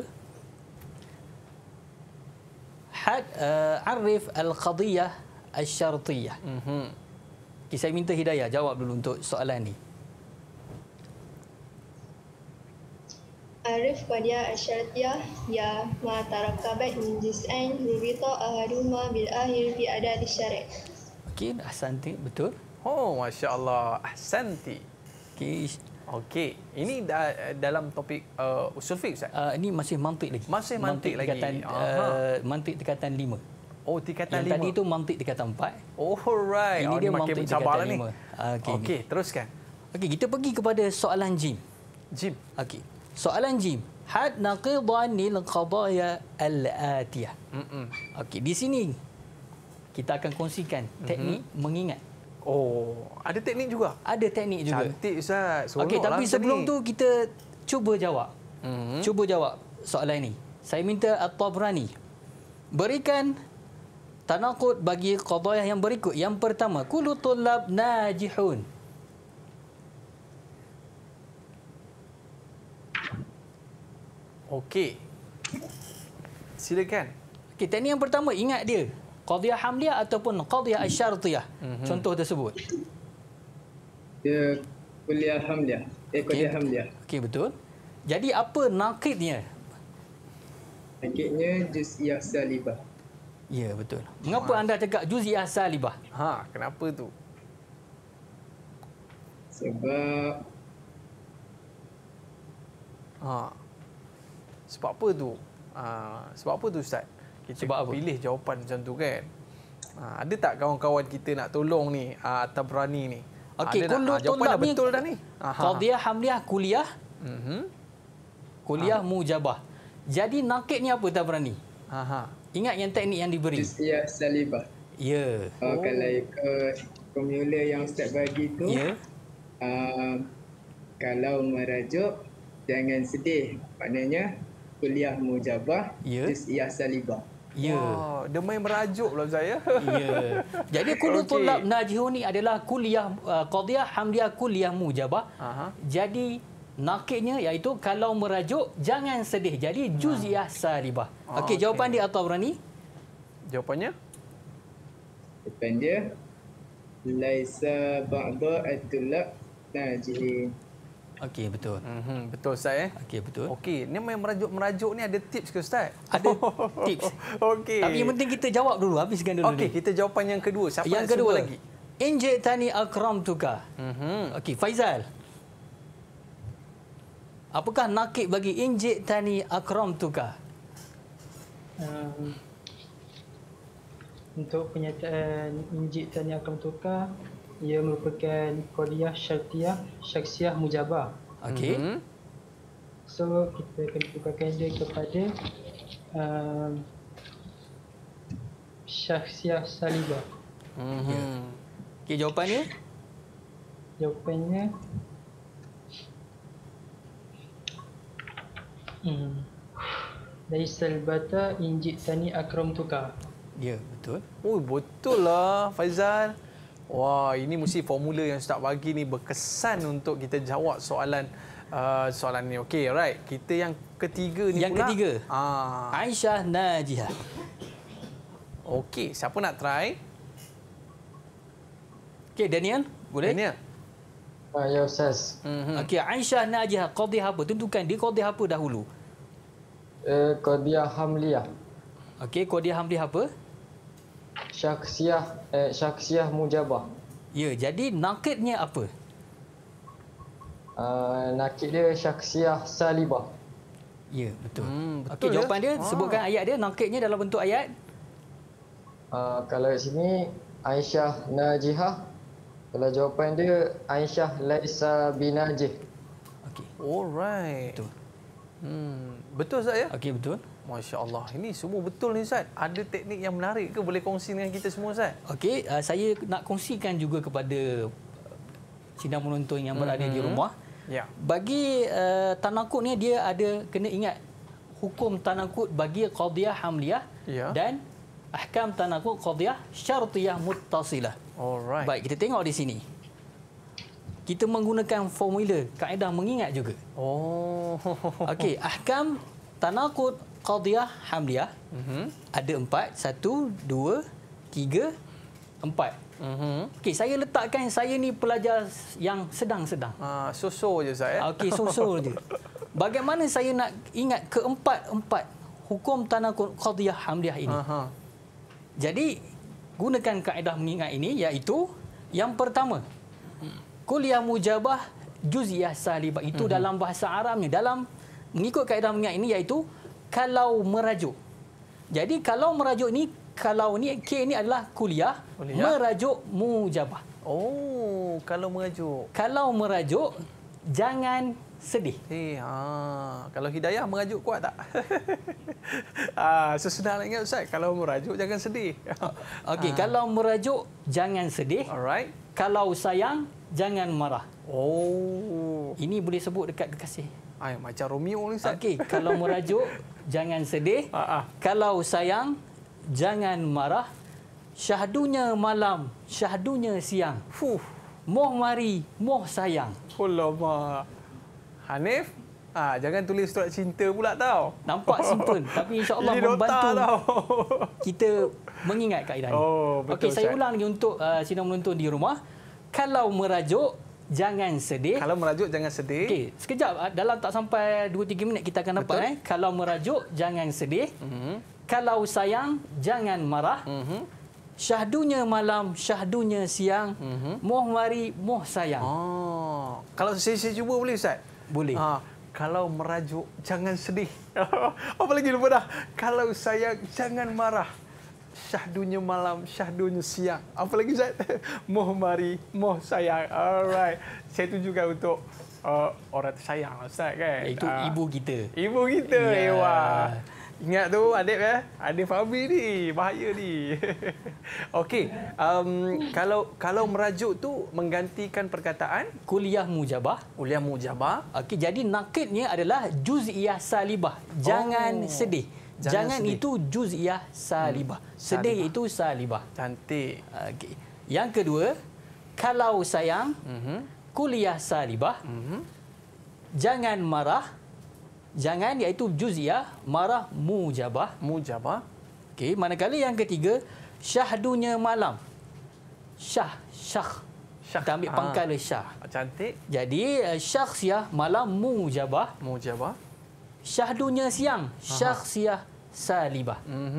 Arif al-qadiyah al-syartiyah. Okay, saya minta Hidayah jawab dulu untuk soalan ni. Arif qadiyah al-syartiyah ya ma tarakabat min juz'ain rubita ahaduma bil akhir fi adad syari'. Okey, ahsanti, betul. Masya Allah, ahsanti. Okey, ini dalam topik usul fiqh Ustaz. Ini masih mantik lagi. Masih mantik lagi. Mantik tingkatan 5. Tingkatan 5. Yang tadi itu mantik tingkatan 4. Alright. Ini dia mantik tingkatan 5. Okey, teruskan. Okey, kita pergi kepada soalan jim. Okey. Soalan jim. Had naqidan lil qadaya al-atiyah. Okey, di sini kita akan kongsikan teknik mengingat. Ada teknik juga? Ada teknik juga. Cantik Ustaz. Okey, tapi sebelum tu kita cuba jawab. Cuba jawab soalan ini. Saya minta At-Tabrani berikan tanaqud bagi qadaya yang berikut. Yang pertama, kullu tullab najihun. Okey. Silakan. Okey, teknik yang pertama ingat dia. Qadhiyah hamliyah ataupun qadhiyah asyartiyah. Contoh tersebut. Dia kuliah hamliyah. Qadhiyah hamliyah. Okey, betul. Jadi apa nakidnya? Nakidnya juz'iyah salibah. Ya, betul. Mengapa anda cakap juz'iyah salibah? Kenapa tu? Sebab sebab apa tu? Sebab apa tu Ustaz? Kita pilih jawapan macam tu kan? Ada tak kawan-kawan kita nak tolong ni Tabrani ni? Okey, jawapan dah betul dah ni. Qadhiyah hamliyah kuliah. Kuliah mujabah. Jadi nakidnya apa Tabrani? Ingat yang teknik yang diberi. Juz'iyah salibah. Ya. Kalau ikut formula yang Ustaz bagi tu, kalau merajuk jangan sedih. Maknanya kuliah mujabah, juz'iyah salibah. Ya. Dia main merajuk pula saya. Ya. Jadi kullu tulab najihun ni adalah kuliah qadhiyah hamliyah kuliah mujabah. Jadi nakidnya iaitu kalau merajuk jangan sedih. Jadi juz'iyah salibah. Okey, jawapan dia At-Tabrani. Jawapannya? Jawapan dia laisa ba'da at-tulab najihin. Okey, betul. Betul Ustaz Okey, betul. Okey, ni main merajuk ni ada tips ke Ustaz? Ada tips. Okey. Tapi yang penting kita jawab dulu, habiskan dulu. Okey, kita jawapan yang kedua. Siapa yang kedua lagi? Injitani akramtuka. Okey, Faizal. Apakah nakid bagi injitani akramtuka? Untuk penyataan injitani akramtuka, ia merupakan qadhiyah syartiyah syakhsiyah mujabah. Okey. So kita akan tukarkan dia kepada syakhsiyah salibah. Okey, jawapannya? Jawapannya laisal bata injitani akramtuka. Ya, betul. Oh, betul lah Faizal. Wah, ini mesti formula yang Ustaz bagi ni berkesan untuk kita jawab soalan ni. Okey, right. Kita yang ketiga ni yang pula. Yang ketiga. Aisyah Najihah. Okey, siapa nak try? Okey, Daniel, boleh? Daniel. Ya, Ustaz. Okey, Aisyah Najihah qadhiyah apa? Tentukan dia qadhiyah apa dahulu? Qadhiyah hamliyah. Okey, qadhiyah hamliyah apa? Syakhsiyah mujabah. Ya, jadi nakidnya apa? Nakid dia syakhsiyah salibah. Ya, betul. Okey, jawapan dia, sebutkan ayat dia, nakidnya dalam bentuk ayat. Kalau kat sini Aisyah Najihah. Kalau jawapan dia Aisyah laisa binajih. Okey. Alright. Betul. Betul Ustaz ya? Okey, betul. Masya-Allah. Ini semua betul ni Ustaz. Ada teknik yang menarik ke boleh kongsi dengan kita semua Ustaz? Okey, saya nak kongsikan juga kepada sidang penonton yang berada di rumah. Ya. Bagi tanakut ni dia ada kena ingat hukum tanakut bagi qadhiyah hamliyah dan ahkam tanakut qadhiyah syartiyah muttasilah. Alright. Baik, kita tengok di sini. Kita menggunakan formula kaedah mengingat juga. Okey, ahkam tanakut qadhiyah hamliyah ada 4, 1, 2, 3, 4. Okey, saya letakkan saya ni pelajar yang sedang-sedang. So-so je Ustaz ya. Okey, so-so je. Bagaimana saya nak ingat keempat-empat hukum tanakut qadhiyah hamliyah ini? Jadi, gunakan kaedah mengingat ini iaitu yang pertama, kuliah mujabah juz'iyah salibah. Itu dalam bahasa Arabnya. Dalam mengikut kaedah mengingat ini iaitu kalau merajuk. Jadi kalau merajuk ni, kalau ni K ni adalah kuliah, merajuk mujabah. Oh, kalau merajuk. Kalau merajuk jangan sedih. Kalau hidayah merajuk kuat tak? Sesenang nak ingat Ustaz, kalau merajuk jangan sedih. Okey, kalau merajuk jangan sedih. Alright. Kalau sayang jangan marah. Oh. Ini boleh sebut dekat kekasih. Macam Romeo ni Ustaz. Okey, kalau merajuk jangan sedih. Kalau sayang jangan marah. Syahdunya malam, syahdunya siang. Moh mari, moh sayang. Alamak. Hanif? Jangan tulis surat cinta pula tau. Nampak simple tapi insya-Allah membantu kita mengingat kaedah ni. Okey, saya ulang lagi untuk sidang menonton di rumah. Kalau merajuk jangan sedih. Kalau merajuk jangan sedih. Okey, sekejap dalam tak sampai 2-3 minit kita akan dapat Kalau merajuk jangan sedih. Kalau sayang jangan marah. Syahdunya malam, syahdunya siang. Moh mari, moh sayang. Kalau saya cuba boleh Ustaz? Boleh. Kalau merajuk jangan sedih. Apa lagi lupa dah? Kalau sayang jangan marah. Syahdunya malam, syahdunya siang. Apa lagi Ustaz? Moh mari, moh sayang. Alright. Saya tunjukkan untuk orang tersayang Ustaz kan. Itu ibu kita. Ibu kita. Wah. Ingat tu adik Adik Fabi ni bahaya ni. Okey, kalau merajuk tu menggantikan perkataan kuliah mujabah. Kuliah mujabah. Okey, jadi nakidnya adalah juz'iyah salibah. Jangan sedih. Jangan sedih. Itu juz'iyah salibah. Sedih itu salibah. Cantik. Okey. Yang kedua, kalau sayang, kuliah salibah. Jangan marah. Jangan iaitu juz'iyah, marah mujabah. Mujabah. Okey, manakala yang ketiga, syahdunya malam. Syah. Kita ambil pangkal syah. Cantik. Jadi syakhsiyah malam mujabah. Mujabah. Syahdunya siang, syakhsiyah salibah.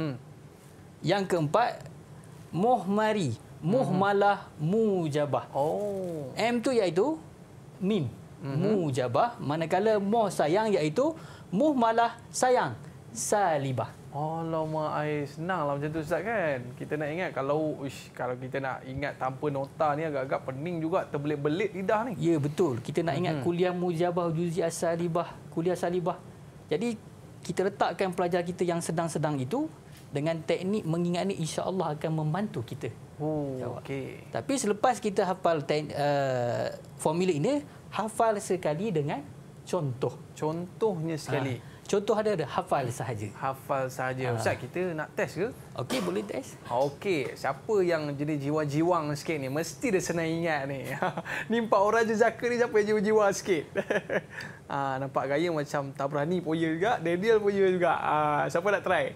Yang keempat, moh mari, moh malah mujabah. M tu iaitu mim. Mujabah, manakala moh sayang iaitu moh malah sayang salibah. Alamak, senanglah macam tu Ustaz kan. Kita nak ingat kalau kita nak ingat tanpa nota ni agak-agak pening juga, terbelit-belit lidah ni. Ya betul. Kita nak ingat kuliah mujabah, juz'iyah salibah, kuliah salibah. Jadi kita letakkan pelajar kita yang sedang-sedang itu dengan teknik mengingat ni insya-Allah akan membantu kita. Okey. Tapi selepas kita hafal formula ini, hafal sekali dengan contoh. Contohnya sekali. Contoh ada hafal sahaja. Hafal sahaja. Ustaz, kita nak test ke? Okey, boleh test. Okey, siapa yang jenis jiwa-jiwang sikit ni mesti dia senang ingat ni. Ni 4 orang je Zaka ni siapa yang jiwa-jiwa sikit. Nampak gaya macam Tabrani poya juga, Daniel poya juga. Siapa nak try?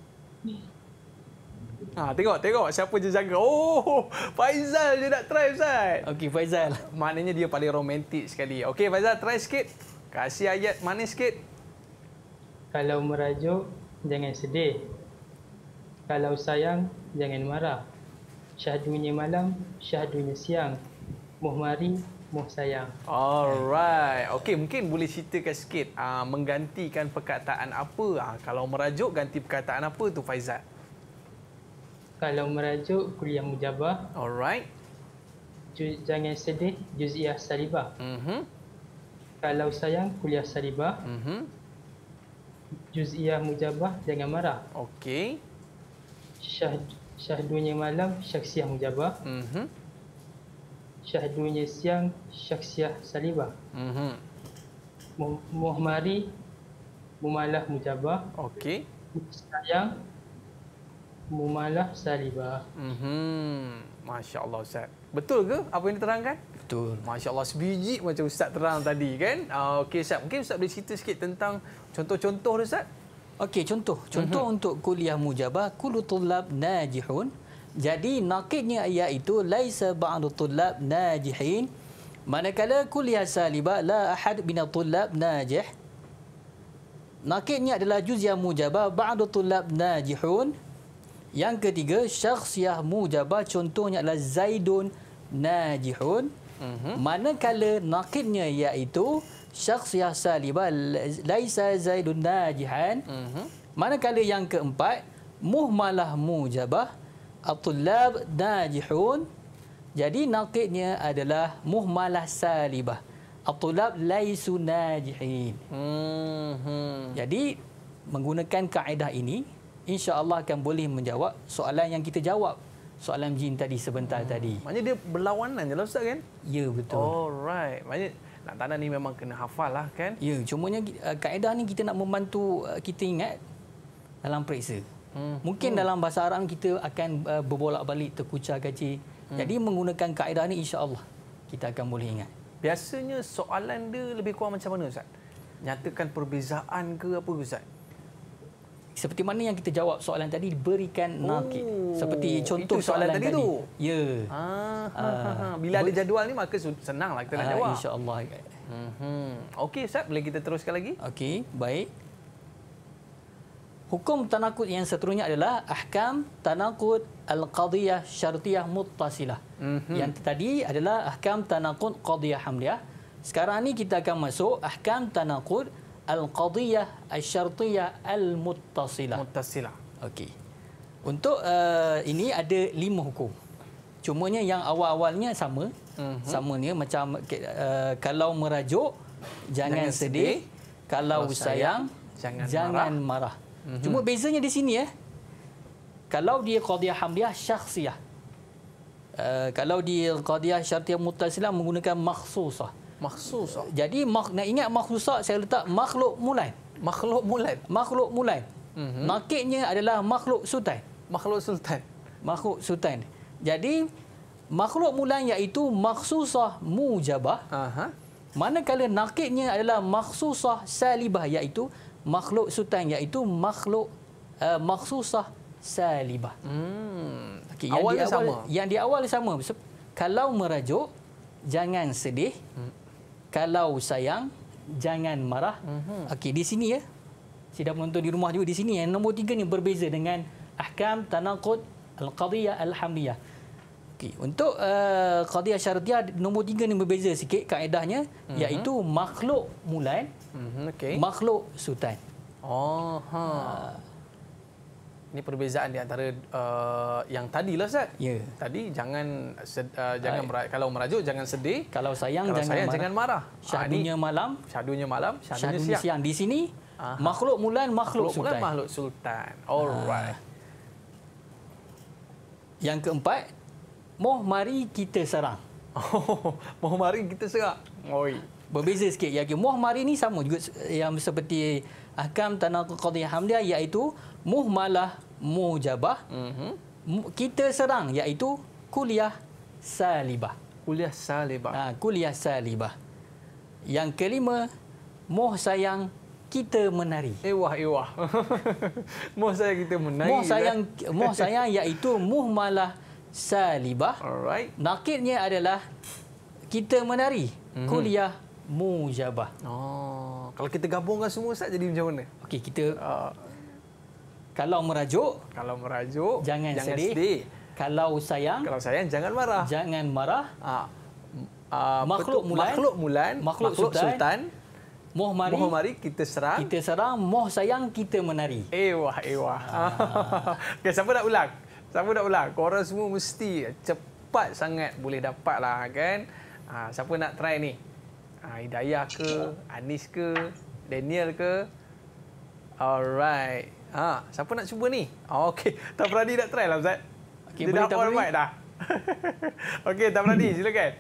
Tengok siapa je jaga. Faizal je nak try Ustaz. Okey, Faizal. Maknanya dia paling romantik sekali. Okey, Faizal try sikit. Kasih ayat manis sikit. Kalau merajuk jangan sedih. Kalau sayang jangan marah. Syahdunya malam, syahdunya siang. Moh mari, moh sayang. Alright. Okey, mungkin boleh ceritakan sikit menggantikan perkataan apa? Kalau merajuk ganti perkataan apa tu Faizal? Kalau merajuk kuliah mujabah. Alright. Jangan sedih, juz'iyah salibah. Kalau sayang kuliah salibah. Juz'iyah mujabah jangan marah. Okey. Syahdunya malam, syakhsiyah mujabah. Syahdunya siang, syakhsiyah salibah. Moh mari, mumalah mujabah. Okey. Sayang, mumalah salibah. Masya Allah Ustaz. Betul ke apa yang diterangkan? Betul. Masya Allah, sebiji macam Ustaz terang tadi kan. Okey Ustaz, mungkin Ustaz boleh cerita sikit tentang contoh-contoh Ustaz? Okey, contoh untuk kuliah mujabah, kullu tullab najihun. Jadi nakidnya iaitu laisa ba'du tullab najihin. Manakala kuliah salibah la ahad min tullab najih. Nakidnya adalah juz'iyah mujabah ba'du tullab najihun. Yang ketiga, syakhsiyah mujabah, contohnya adalah Zaidun najihun. Manakala nakidnya iaitu syakhsiyah salibah laisa Zaidun najihan. Manakala yang keempat, muhmalah mujabah, at-tullab najihun. Jadi nakidnya adalah muhmalah salibah, at-tullab laisu najihin. Jadi menggunakan kaedah ini insya-Allah akan boleh menjawab soalan yang kita jawab. Soalan jin tadi sebentar tadi. Maknanya dia berlawanan je lah Ustaz kan? Ya, betul. Alright. Maknanya nak tanah ni memang kena hafal lah kan? Ya, cumanya kaedah ni kita nak membantu kita ingat dalam periksa. Mungkin dalam bahasa Arab kita akan berbolak-balik, terkucar kacir. Jadi menggunakan kaedah ni insya-Allah kita akan boleh ingat. Biasanya soalan dia lebih kurang macam mana Ustaz? nyatakan perbezaan ke apa Ustaz? Seperti mana yang kita jawab soalan tadi, berikan nakid. Seperti contoh soalan tadi tu. Ya. Bila ada jadual ni maka senanglah kita nak jawab. InsyaAllah. Okey Ustaz, boleh kita teruskan lagi? Okey, baik. Hukum tanakud yang seterusnya adalah ahkam tanakud al-qadiyah syartiyah muttasilah. Yang tadi adalah ahkam tanakud qadiyah hamliyah. Sekarang ni kita akan masuk ahkam tanakud al-qadiyah asy-syartiyah al-muttasilah. Muttasilah. Okey. Untuk ini ada 5 hukum. Cumanya yang awal-awalnya sama. Samanya macam kalau merajuk jangan sedih, kalau sayang jangan marah. Cuma bezanya di sini Kalau dia qadiyah hamliyah syakhsiyah. Kalau di qadiyah syartiyah muttasilah menggunakan makhsusah. Makhsusah. Jadi nak ingat makhsusah saya letak makhluk mulai. Makhluk mulai. Makhluk mulai. Nakidnya adalah makhluk sultan. Makhluk sultan. Makhluk sultan. Jadi makhluk mulai iaitu makhsusah mujabah. Manakala nakidnya adalah makhsusah salibah iaitu makhluk sultan iaitu makhluk makhsusah salibah. Okey, awalnya sama. Yang di awal sama. Kalau merajuk jangan sedih. Kalau sayang jangan marah. Okey, di sini sidang penonton di rumah juga di sini yang nombor 3 ni berbeza dengan ahkam tanaqud al-qadiyah al-hamliyah. Okey, untuk qadiyah syartiyah nombor 3 ni berbeza sikit kaedahnya iaitu makhluk mulai, makhluk sultan. Ini perbezaan di antara yang tadilah Ustaz. Ya. Tadi jangan kalau merajuk jangan sedih, kalau sayang jangan marah. Syadunya malam, syadunya siang. Di sini makhluk mulan makhluk sultan. Makhluk sultan. Alright. Yang keempat, moh mari kita serang. Moh mari kita serang. Oi. Berbeza sikit. Ya, moh mari ni sama juga yang seperti ahkam tanaqud qadiyah hamliyah iaitu muhmalah mujabah. Kita serang iaitu kuliah salibah. Kuliah salibah. Kuliah salibah. Yang kelima, moh sayang kita menari. Ewah. Moh sayang kita menari. Moh sayang iaitu muhmalah salibah. Alright. Nakidnya adalah kita menari. Kuliah mujabah. Kalau kita gabungkan semua Ustaz jadi macam mana? Okey, kita kalau merajuk jangan sedih. Kalau sayang jangan marah. Jangan marah. Makhluk mulan, makhluk sultan. Moh mari kita serang. Moh sayang kita menari. Ewah. Okey, siapa nak ulang? Korang semua mesti cepat sangat boleh dapatlah kan. Siapa nak try ni? Hidayah ke, Anis ke, Daniel ke? Alright. Siapa nak cuba ni? Okey, Tabrani nak try lah Ustaz. Okey, dia dah on mic dah. Okey, Tabrani silakan.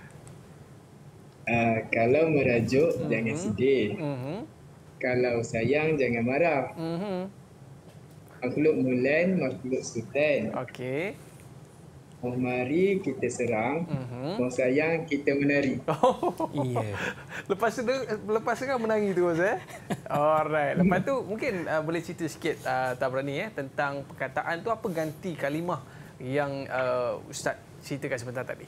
Kalau merajuk jangan sedih. Kalau sayang jangan marah. Makhluk mulan, makhluk sultan. Okey. Moh mari kita serang, moh sayang kita menari. Lepas serang menari tu Ustaz. Alright. Lepas tu mungkin boleh cerita sikit Tabrani tentang perkataan tu apa ganti kalimah yang Ustaz ceritakan sebentar tadi.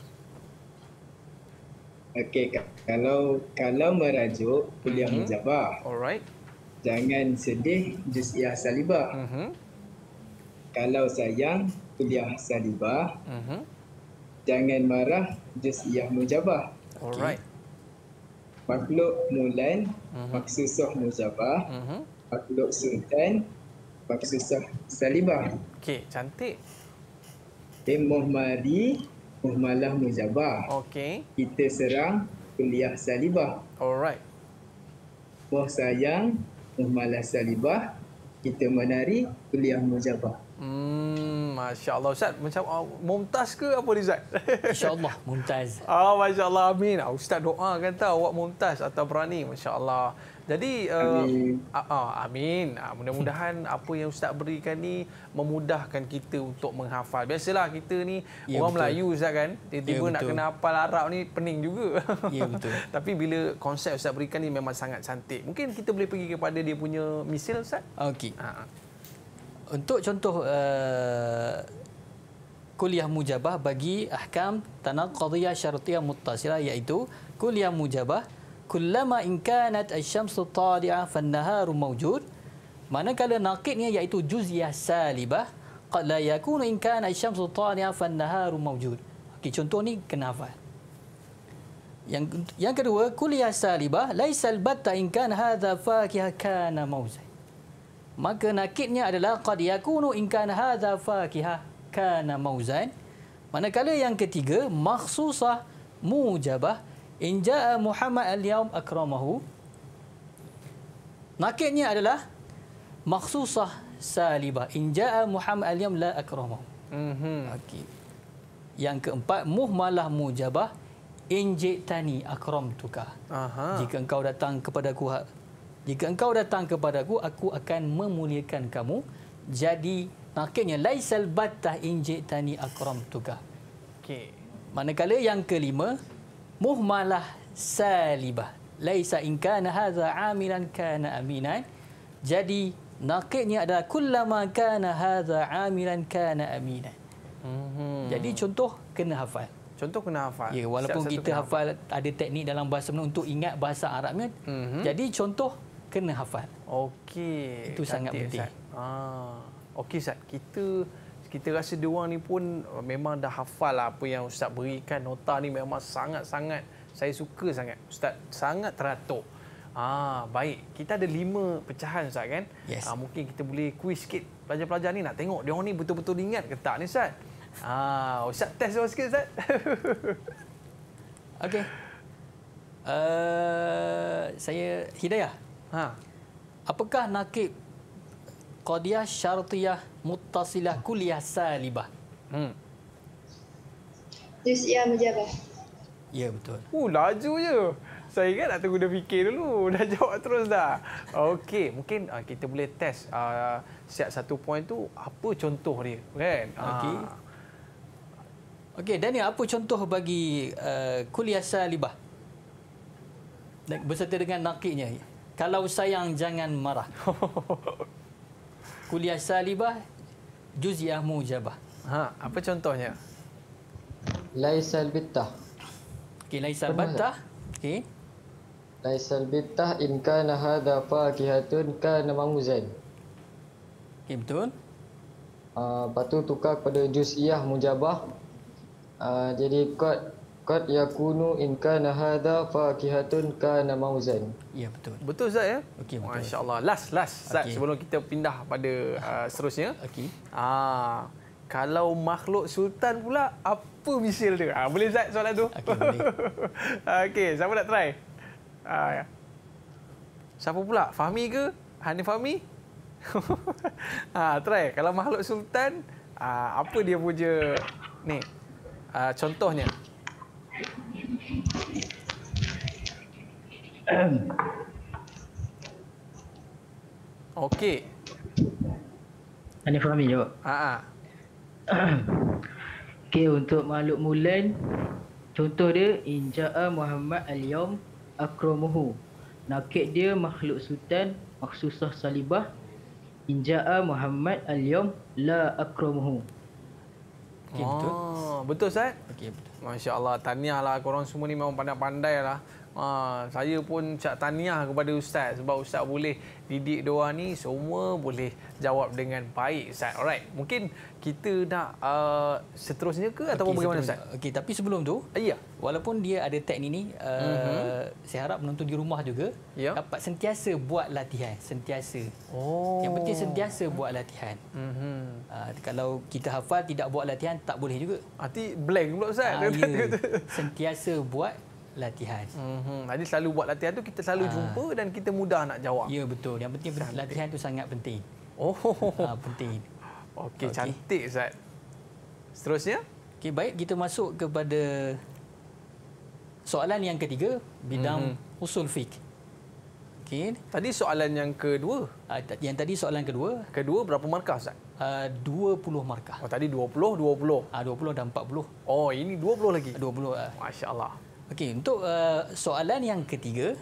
Okey, kalau merajuk kuliah mujabah. Alright. Jangan sedih juz'iyah salibah. Kalau sayang kuliah salibah. Jangan marah juz'iyah mujabah. Alright. Makhluk mulan maksusah mujabah. Makhluk sultan maksusah salibah. Okey, cantik. Moh mari muhmalah mujabah. Okey. Kita serang kuliah salibah. Alright. Moh sayang muhmalah salibah. Kita menari kuliah mujabah. Masya-Allah Ustaz, macam mumtaz ke apa ni Ustaz? Insya-Allah mumtaz. Masya-Allah, amin. Ustaz doakan tahu awak mumtaz atau berani, masya-Allah. Jadi amin. Mudah-mudahan apa yang Ustaz berikan ni memudahkan kita untuk menghafal. Biasalah kita ni orang Melayu Ustaz kan, tiba-tiba nak kena hafal Arab ni pening juga. Ya betul. Tapi bila konsep Ustaz berikan ni memang sangat cantik. Mungkin kita boleh pergi kepada dia punya misal Ustaz. Okey. Untuk contoh kuliah mujabah bagi ahkam tanaqudiyah syartiyah muttasilah, iaitu kuliah mujabah kullama in kanat asy-syamsu tali'ah fan-naharu mawjud. Manakala naqidnya iaitu juz'iyah salibah, qad la yakunu in kana asy-syamsu tali'ah fan-naharu mawjud. Okey, contoh ni kena hafal. Yang kedua, kuliah salibah laisa al-batta in kana hadha fakihah kana mauzan. Maka nakidnya adalah qad yakunu in kana hadha fakihah kana mauzan. Manakala yang ketiga, makhsusah mujabah in jaa Muhammad al-yawm akramahu. Nakidnya adalah makhsusah salibah in jaa Muhammad al-yawm la akramahu. Okey. Yang keempat, muhmalah mujabah in ji'tani akramtuka. Jika engkau datang kepadaku, aku akan memuliakan kamu. Jadi nakidnya laisal battah in ji'tani akramtuka. Okey. Manakala yang kelima, muhmalah salibah laisa in kana hadza amilan kana aminan. Jadi nakidnya adalah kullama kana hadza amilan kana aminan. Jadi contoh kena hafal. Ya, walaupun kita hafal ada teknik dalam bahasa Melayu untuk ingat bahasa Arabnya. Jadi contoh kena hafal. Okey. Itu sangat penting. Okey Ustaz, kita rasa dia orang ni pun memang dah hafal lah apa yang Ustaz berikan. Nota ni memang sangat-sangat saya suka sangat. Ustaz sangat teratur. Baik. Kita ada 5 pecahan Ustaz kan? Yes. Mungkin kita boleh quiz sikit pelajar-pelajar ni, nak tengok dia orang ni betul-betul ingat ke tak ni Ustaz? Ustaz test dia sikit Ustaz. Okey. Saya Hidayah. Apakah nakib qadiyah syartiyah muttasilah kuliah salibah? Juz'iyah mujabah. Ya betul. Laju je. Saya kan nak tunggu dia fikir dulu. Dah jawab terus dah. Okey, mungkin kita boleh test siap 1 poin tu apa contoh dia kan? Okey. Okey, Daniel, apa contoh bagi kuliah salibah? Berserta dengan nakidnya. Kalau sayang jangan marah. Kuliah salibah juz'iyah mujabah. Apa contohnya? Laisal bittah. Okey, laisal battah. Okey. Laisal bittah in kana hadha fakihatun kana mamuzan. Okey, betul. Lepas tu tukar kepada juz'iyah mujabah. Jadi qad yakunu in kana hadha fakihatun kana mauzan. Ya betul. Betul Ustaz ya? Okey, betul. Masya-Allah. Last Ustaz sebelum kita pindah pada seterusnya. Okey. Kalau makhluk sultan pula apa misil dia? Boleh Ustaz soalan tu? Okey, boleh. Okey, siapa nak try? Siapa pula? Fahmi ke? Hanif Fahmi? Try. Kalau makhluk sultan apa dia punya ni? Contohnya. Okey. Hanif Fahmi jawab. Okey, untuk makhluk mulan, contoh dia in jaa Muhammad al-yawm akramuhu. Nakid dia makhluk sultan makhsusah salibah in jaa Muhammad al-yawm la akramuhu. Okey, betul. Betul Ustaz? Okey, betul. Masya-Allah, tahniahlah korang semua ni memang pandai-pandai lah. Saya pun cak tahniah kepada Ustaz sebab Ustaz boleh didik diorang ni semua boleh jawab dengan baik Ustaz. Alright, mungkin kita nak seterusnya ke ataupun bagaimana Ustaz? Okey, tapi sebelum tu, walaupun dia ada teknik ni, saya harap penonton di rumah juga dapat sentiasa buat latihan, sentiasa. Yang penting sentiasa buat latihan. Kalau kita hafal tidak buat latihan tak boleh juga. Nanti blank pula Ustaz. Sentiasa buat latihan. Jadi selalu buat latihan tu kita selalu jumpa dan kita mudah nak jawab. Ya betul. Yang penting latihan tu sangat penting. Penting. Okey, cantik Ustaz. Seterusnya? Okey, baik, kita masuk kepada soalan yang ketiga, bidang usul fiqh. Okey. Tadi soalan yang kedua. Yang tadi soalan kedua. Kedua berapa markah Ustaz? 20 markah. Oh, tadi 20, 20. 20 dan 40. Oh, ini 20 lagi. 20. Masya-Allah. Okey, untuk soalan yang ketiga,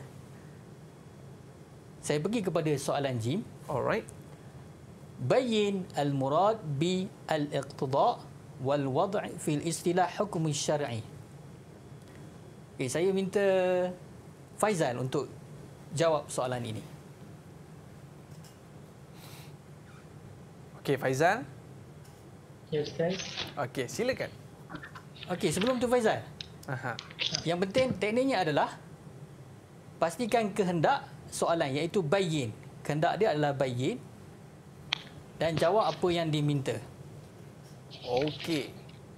saya pergi kepada soalan jim. Alright. Bayyin al-murad bi al-iqtida' wal wad' fi al-istilah hukm syar'i. Okay, saya minta Faizal untuk jawab soalan ini. Okey, Faizal. Ya, Ustaz. Okey, silakan. Okey, sebelum tu Faizal. Yang penting tekniknya adalah pastikan kehendak soalan iaitu bayyin. Kehendak dia adalah bayyin dan jawab apa yang diminta. Okey.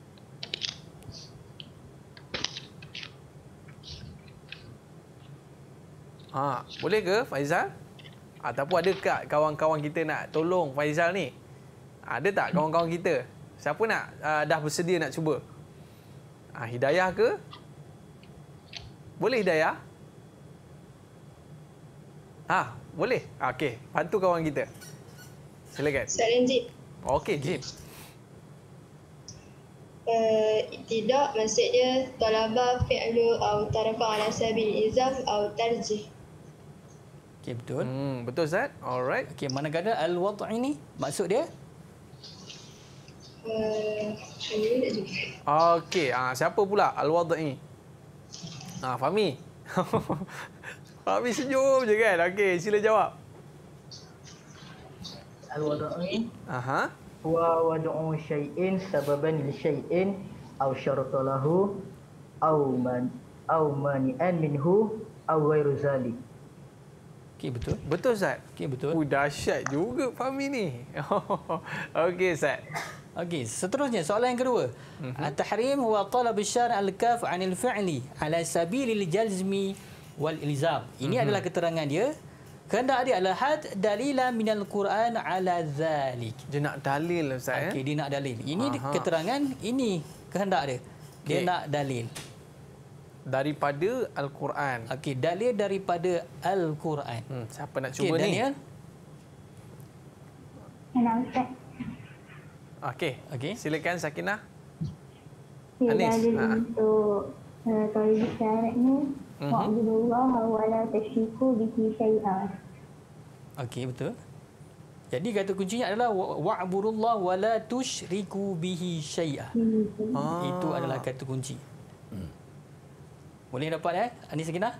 Boleh ke Faizal? Ataupun ada tak kawan-kawan kita nak tolong Faizal ni? Ada tak kawan-kawan kita? Siapa nak dah bersedia nak cuba? Hidayah ke? Boleh Hidayah? Boleh. Okey, bantu kawan kita. Silakan. Soalan Jim. Okey, Jim. Tidak, maksudnya talaba fi'lu atau tarafa ala sabil izaf atau tarjih. Okey, betul. Betul Ustaz. Alright. Okey, manakala al-wad' ini maksud dia? Okey, siapa pula al-wad'i? Fahmi. Fahmi senyum je kan. Okey, sila jawab. Al-wad'i. Huwa wad'u syai'in sababan li syai'in aw syarata lahu aw mani'an minhu aw ghairu zalik. Okey, betul. Betul Ustaz. Okey, betul. Dahsyat juga Fahmi ni. Okey Ustaz. Okey, seterusnya soalan yang kedua. At-tahrim huwa talab asy-syari' al-kaf 'anil fi'li 'ala sabilil jazmi wal ilzam. Ini adalah keterangan dia. Kehendak dia adalah had dalila minal Quran 'ala zalik. Dia nak dalil Ustaz. Okey, dia nak dalil. Ini keterangan, ini kehendak dia. Dia nak dalil daripada Al-Quran. Okey, dalil daripada Al-Quran. Siapa nak cuba ni? Daniel? Ustaz. Okey. Silakan Sakinah. Anis. Dalil untuk talib syarat ni wa'budullah wa la tusyriku bihi syai'an. Okey, betul. Jadi kata kuncinya adalah wa'budullah wa la tusyriku bihi syai'an. Itu adalah kata kunci. Boleh dapat Anis Sakinah?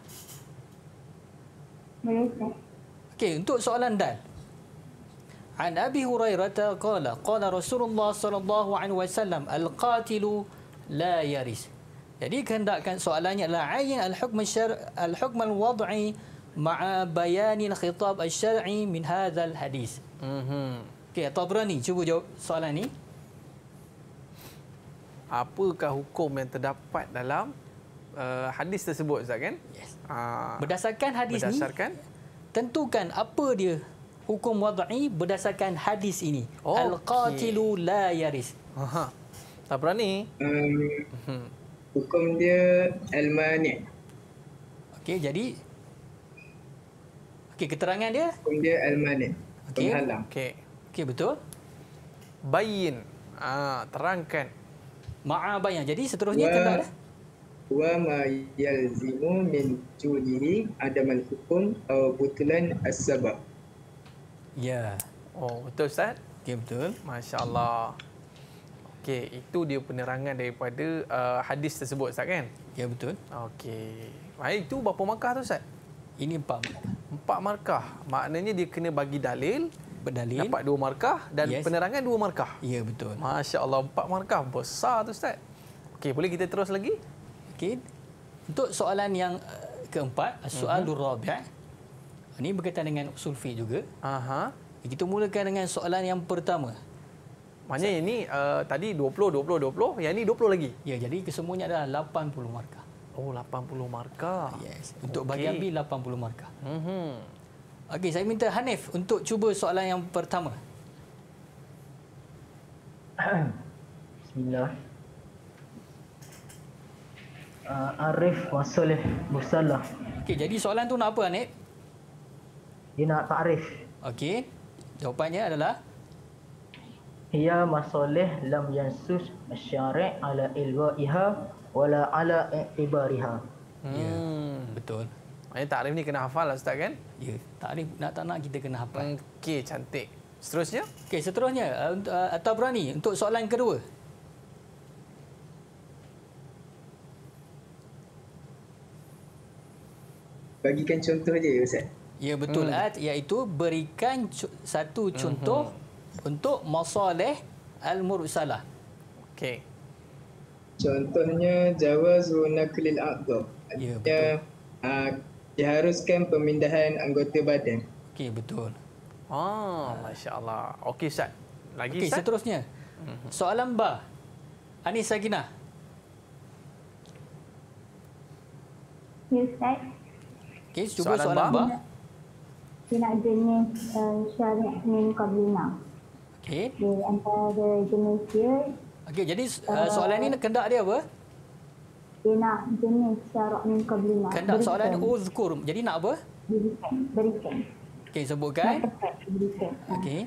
Boleh Ustaz. Okey, untuk soalan dal. An Abi Hurairah qala Rasulullah sallallahu alaihi wasallam al-qatilu la yaris. Jadi kehendakkan soalannya adalah ayyin al-hukm al-wad'i ma'a bayani al-khitab asy-syar'i min hadzal hadis. Okey, Tabrani cuba jawab soalan ni. Apakah hukum yang terdapat dalam hadis tersebut Ustaz kan? Yes. Berdasarkan hadis ni, tentukan apa dia hukum wad'i berdasarkan hadis ini. Al-qatilu la yaris. Tak berani. Hukum dia al-mani'. Okey, jadi keterangan dia? Hukum dia al-mani'. Penghalang. Okey, betul. Bayyin. Terangkan. Ma'abayan. Jadi seterusnya kehendak dia? Wa ma yalzimu min julihi adamal hukum atau butlan as-sabab. Ya. Betul Ustaz? Okey, betul. Masya-Allah. Okey, itu dia penerangan daripada hadis tersebut Ustaz kan? Ya, betul. Okey. Itu berapa markah tu Ustaz? Ini 4 markah. 4 markah. Maknanya dia kena bagi dalil, berdalil, dapat 2 markah dan penerangan 2 markah. Ya, betul. Masya-Allah, 4 markah besar tu Ustaz. Okey, boleh kita terus lagi? Okey. Untuk soalan yang keempat, soalul rabi'. Ini berkaitan dengan usul fiqh juga. Kita mulakan dengan soalan yang pertama. Maknanya ini tadi 20, 20, 20. Yang ini 20 lagi? Ya, jadi kesemuanya adalah 80 markah. 80 markah. Yes. Untuk bahagian B, 80 markah. Okey, saya minta Hanif untuk cuba soalan yang pertama. Bismillah. Arif Wasoleh Musalah. Okey, jadi soalan tu nak apa, Hanif? Dia nak ta'rif. Okey. Jawapannya adalah Hiya masoleh lam yansus syari' ala ilwa'iha wala ala i'tibariha. betul. Maknanya takrif ni kena hafal lah Ustaz kan? Ya, takrif tak nak kita kena hafal. Okey, cantik. Seterusnya? Okey, seterusnya At-Tabrani untuk soalan kedua. Bagikan contoh je Ustaz. Ya, betul. Iaitu berikan satu contoh untuk masalih al-mursalah. Okey. Contohnya jawazu naklil a'dha. Ya, betul. Diharuskan pemindahan anggota badan. Okey, betul. Masya-Allah. Okey Ustaz. Lagi Okey, Ustaz? seterusnya. Soalan ba. Anis Sakinah. Ya Ustaz. Okey, cuba soalan ba. Nak jenis syari' min qablina. Okey. Di antara jenis dia. Okey, jadi soalan ni kendak dia apa? Dia nak jenis syari' min qablina. Kendak soalan uzkur. Jadi nak apa? Berikan. Okey, sebutkan. Berikan. Okey.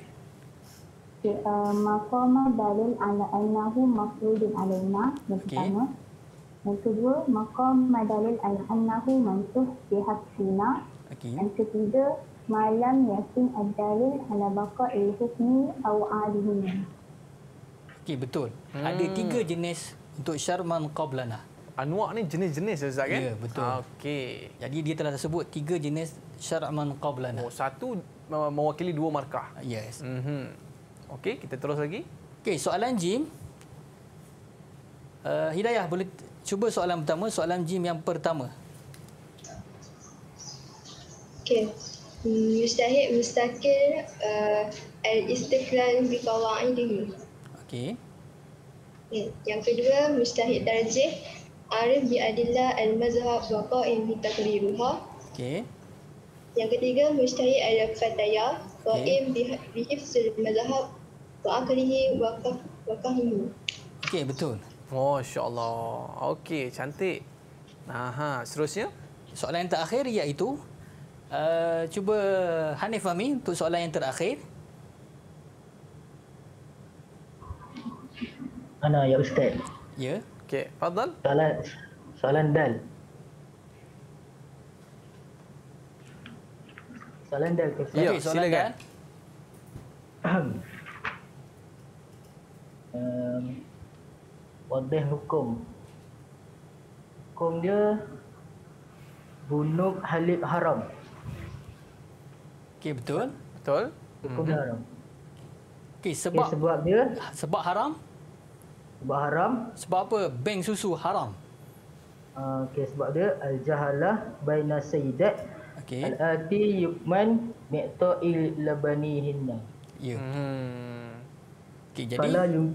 Maqama dalil ala annahu mafrudun alaina. Yang pertama. Yang kedua, maqama dalil ala annahu mansuh bihafsina. Yang ketiga, malam yakin ad-dalil ala baqa'il hukmi aw alihi. Okey, betul. Ada 3 jenis untuk syarman qablana. Anwa' ni jenis-jenis Ustaz kan? Ya, betul. Okey. Jadi dia telah sebut 3 jenis syarman qablana. Satu mewakili 2 markah. Yes. Okey, kita terus lagi. Okey, soalan Jim. Hidayah, boleh cuba soalan pertama, soalan Jim yang pertama. Okey. Mustahil mustaqil al-istiqlal bi qawaidihi. Okey. Yang kedua, mustahil tarjih arif bi adillah al-mazhab wa qa'im bi taqriruha. Okey. Yang ketiga, mustahil al-fataya qa'im bi hifzil mazhab wa aqlihi wa fahmihi. Okey, betul. Masya-Allah. Okey, cantik. Seterusnya soalan yang terakhir iaitu cuba Hanif Fahmi untuk soalan yang terakhir. Ana ya Ustaz. Ya. Okey, fadal. Soalan dal. Soalan dal ke Ustaz? Ya, silakan. Wadah hukum. Hukum dia bunuh halib haram. Okey, betul. Betul. Hukum haram. Okey, sebab dia sebab haram. Sebab haram. Sebab apa? Bank susu haram. Okey, sebab dia al-jahalah baina sayyidat. Okey. Al-ati yukman mi'ta'il labanihinna. Ya. Okey, jadi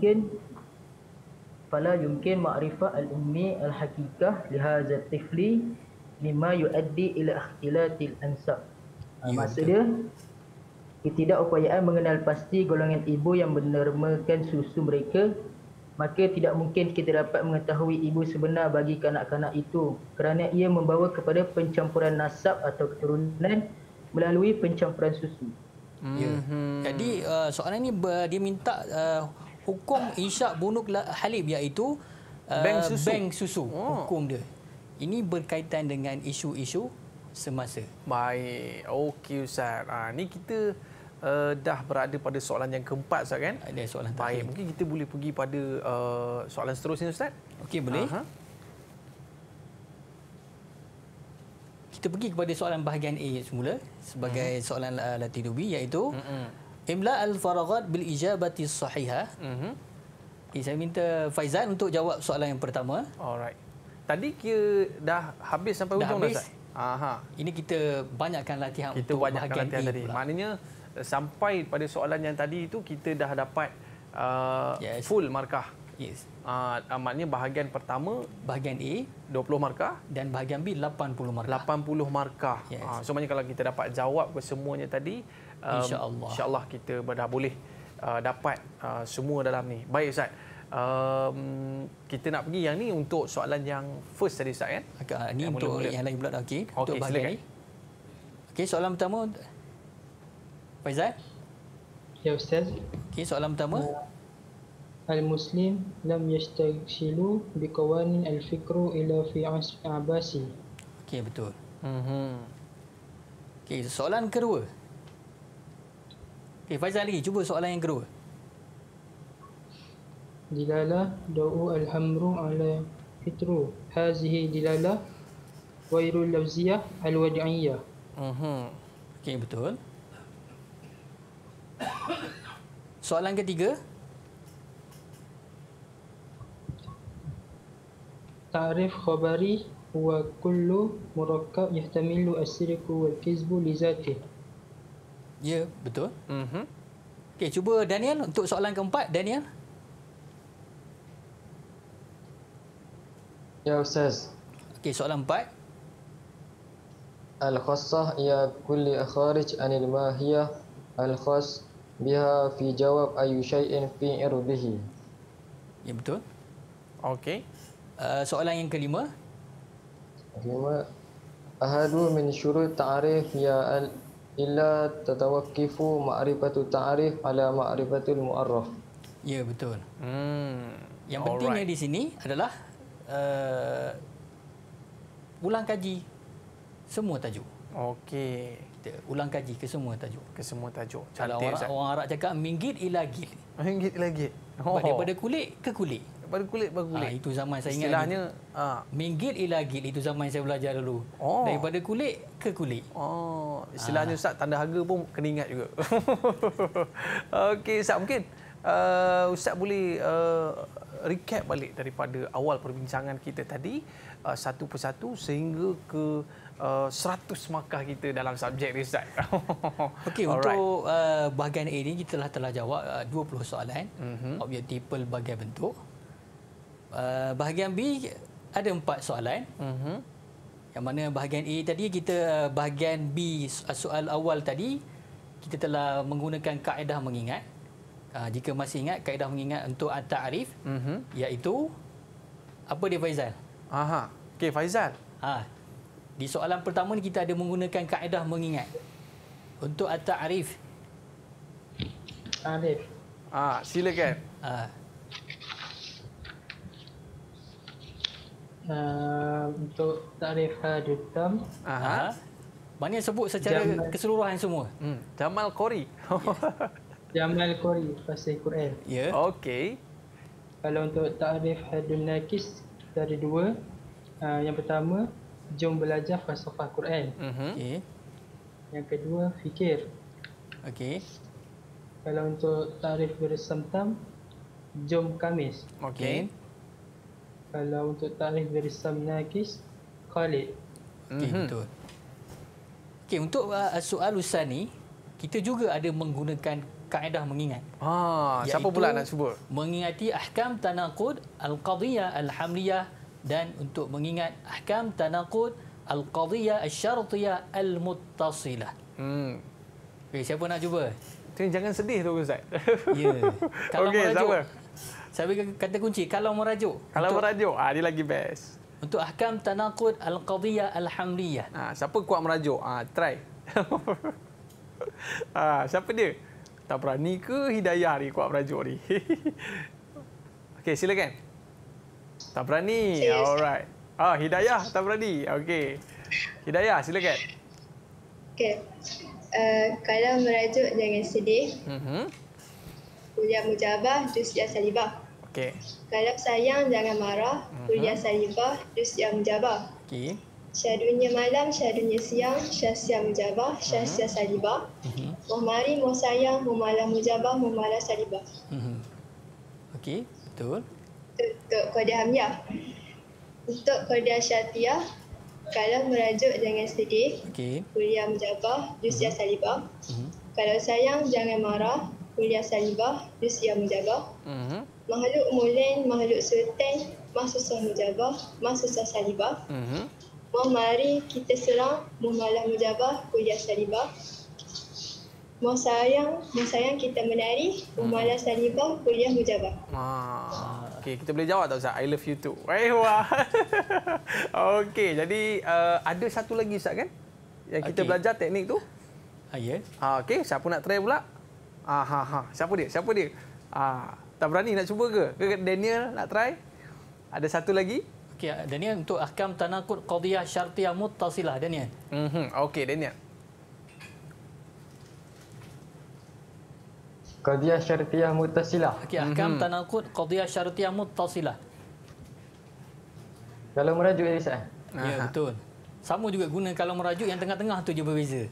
fala yumkin ma'rifah al-ummi al-haqiqah li hadha at-tifli mimma yuaddi ila ikhtilatil ansab. Maksud dia, ketidakupayaan mengenal pasti golongan ibu yang menermakan susu mereka, maka tidak mungkin kita dapat mengetahui ibu sebenar bagi kanak-kanak itu kerana ia membawa kepada pencampuran nasab atau keturunan melalui pencampuran susu. Ya. Jadi soalan ni dia minta hukum insya' bunuk halib iaitu bank susu. Hukum dia. Ini berkaitan dengan isu-isu semasa. Baik. Okey Ustaz. Ni kita dah berada pada soalan yang keempat Ustaz kan? Ada soalan terakhir. Baik, mungkin kita boleh pergi pada soalan seterusnya Ustaz. Okey, boleh. Kita pergi kepada soalan bahagian A semula sebagai soalan Latidubi iaitu imla al-faraghat bil ijabati sahihah. Okay, saya minta Faizal untuk jawab soalan yang pertama. Alright. Tadi kira dah habis sampai hujung dah Ustaz? Ini kita banyakkan latihan kita untuk banyakkan latihan tadi. pula. Maknanya sampai pada soalan yang tadi itu kita dah dapat full markah. Yes. Maknanya bahagian pertama, bahagian A 20 markah dan bahagian B 80 markah. 80 markah. Yes. So maknanya kalau kita dapat jawab ke semuanya tadi, InsyaAllah kita dah boleh dapat semua dalam ni. Baik Ustaz. Kita nak pergi yang ni untuk soalan yang first tadi Ustaz kan? Ni yang untuk yang lain pula. Okey, untuk bahagian ni. Okey, soalan pertama Faizal. Ya Ustaz. Okey, soalan pertama. Al-Muslim lam yastaghsilu biqawanin al-fikru ila fi Abbasi. Okey, betul. Okey, soalan kedua. Okey, Faizal lagi cuba soalan yang kedua. Dilalah da'u al-hamru ala fitru. Hazihi dilalah wairul lafziyah al-wadi'iyah. Okey, betul. Soalan ketiga. Ta'rif khabari huwa kullu murakkab yahtamilu as-sidqu wal kizbu li zatih. Ya, betul. Okey, cuba Daniel untuk soalan keempat, Daniel. Ya Ustaz. Okey, soalan 4. Al-khassah ia kulli kharij anil mahiyah al-khass biha fi jawab ayu syai'in fi irdihi. Ya, betul. Okey. Soalan yang kelima. Ahadu min syurut ta'rif ya illa tatawaqqifu ma'rifatu ta'rif ala ma'rifatul mu'arraf. Ya, betul. Yang pentingnya di sini adalah ulang kaji semua tajuk. Okey. Ulang kaji ke semua tajuk. Ke semua tajuk. Kalau orang Arab cakap minggit ila gil. Minggit ila gil. Daripada kulit ke kulit. Daripada kulit ke kulit. Itu zaman saya ingat. Istilahnya minggit ila gil, itu zaman saya belajar dulu. Daripada kulit ke kulit. Istilahnya Ustaz, tanda harga pun kena ingat juga. Okey Ustaz, mungkin Ustaz boleh recap balik daripada awal perbincangan kita tadi satu persatu sehingga ke 100 markah kita dalam subjek ni Ustaz. Okey, untuk bahagian A ni kita telah jawab 20 soalan. Objektifal bahagian bentuk. Bahagian B ada 4 soalan. Yang mana bahagian A tadi kita bahagian B soal awal tadi kita telah menggunakan kaedah mengingat. Jika masih ingat kaedah mengingat untuk at-ta'rif iaitu apa dia Faizal? Okey Faizal. Di soalan pertama ni kita ada menggunakan kaedah mengingat. Untuk at-ta'rif. Ta'rif. Silakan. Untuk ta'rif hadud tam. Mana sebut secara keseluruhan semua? Jamal Qori. Jamal Qori fasih Quran. Ya. Okey. Kalau untuk ta'rif hadun nakis dari 2. Yang pertama, jom belajar falsafah Quran. Okey. Yang kedua, fikir. Okey. Kalau untuk ta'rif bersam-tam, jom kamis. Okey. Kalau untuk ta'rif bersam nakis, khalid. Okey, betul. Okey, untuk soal Ustaz ni, kita juga ada menggunakan kaedah mengingat. Siapa pula nak sebut? Mengingati ahkam tanaqud al-qadhiyah al-hamliyah dan untuk mengingat ahkam tanaqud al-qadhiyah al-syartiyah al-muttasilah. Okay, siapa nak cuba? Jangan sedih tu Ustaz. Ya. Kalau okay, merajuk. Siapa? Saya bagi kata kunci kalau merajuk. Kalau merajuk, dia lagi best. Untuk ahkam tanaqud al-qadhiyah al-hamliyah. Siapa kuat merajuk? Try. Siapa dia? Tak berani ke Hidayah ni kuat merajuk ni? Okey, silakan. Tak berani. Alright. Hidayah tak berani. Okey. Hidayah, silakan. Okey. Kalau merajuk jangan sedih. Kuliah mujabah, juz salibah. Okey. Kalau sayang jangan marah. Kuliah salibah, juz mujabah. Okey. Syadunya malam, syadunya siang, syasya mujabah, syasya salibah. Muhmari, muhsayang, muhmalah mujabah, muhmalah salibah. Okey, betul. Untuk Qadiah Hamyah. Untuk Qadiah Syatiyah, kalau merajuk jangan sedih. Okey. Kuliah mujabah, juz'iyah salibah. Kalau sayang jangan marah. Kuliah salibah, juz'iyah mujabah. Makhluk mulen, makhluk sultan, mahsusah mujabah, mahsusah salibah. Mari kita serang, muhmalah mujabah, kuliah salibah. Mau sayang kita menari, muhmalah salibah, kuliah mujabah. Okey, kita boleh jawab tak Ustaz? I love you too. Wah. Okey, jadi ada satu lagi Ustaz kan? Yang kita belajar teknik tu. Ya. Okey, siapa nak try pula? Siapa dia? Tak berani nak cuba ke? Ke Daniel nak try? Ada satu lagi? Okey, Daniel untuk ahkam tanaqud qadhiyah syartiyah muttasilah Daniel. Okey, Daniel. Qadhiyah syartiyah muttasilah. Okey, ahkam tanaqud qadhiyah syartiyah muttasilah. Kalau merajuk ya Ustaz? Ya, betul. Sama juga guna kalau merajuk, yang tengah-tengah tu je berbeza.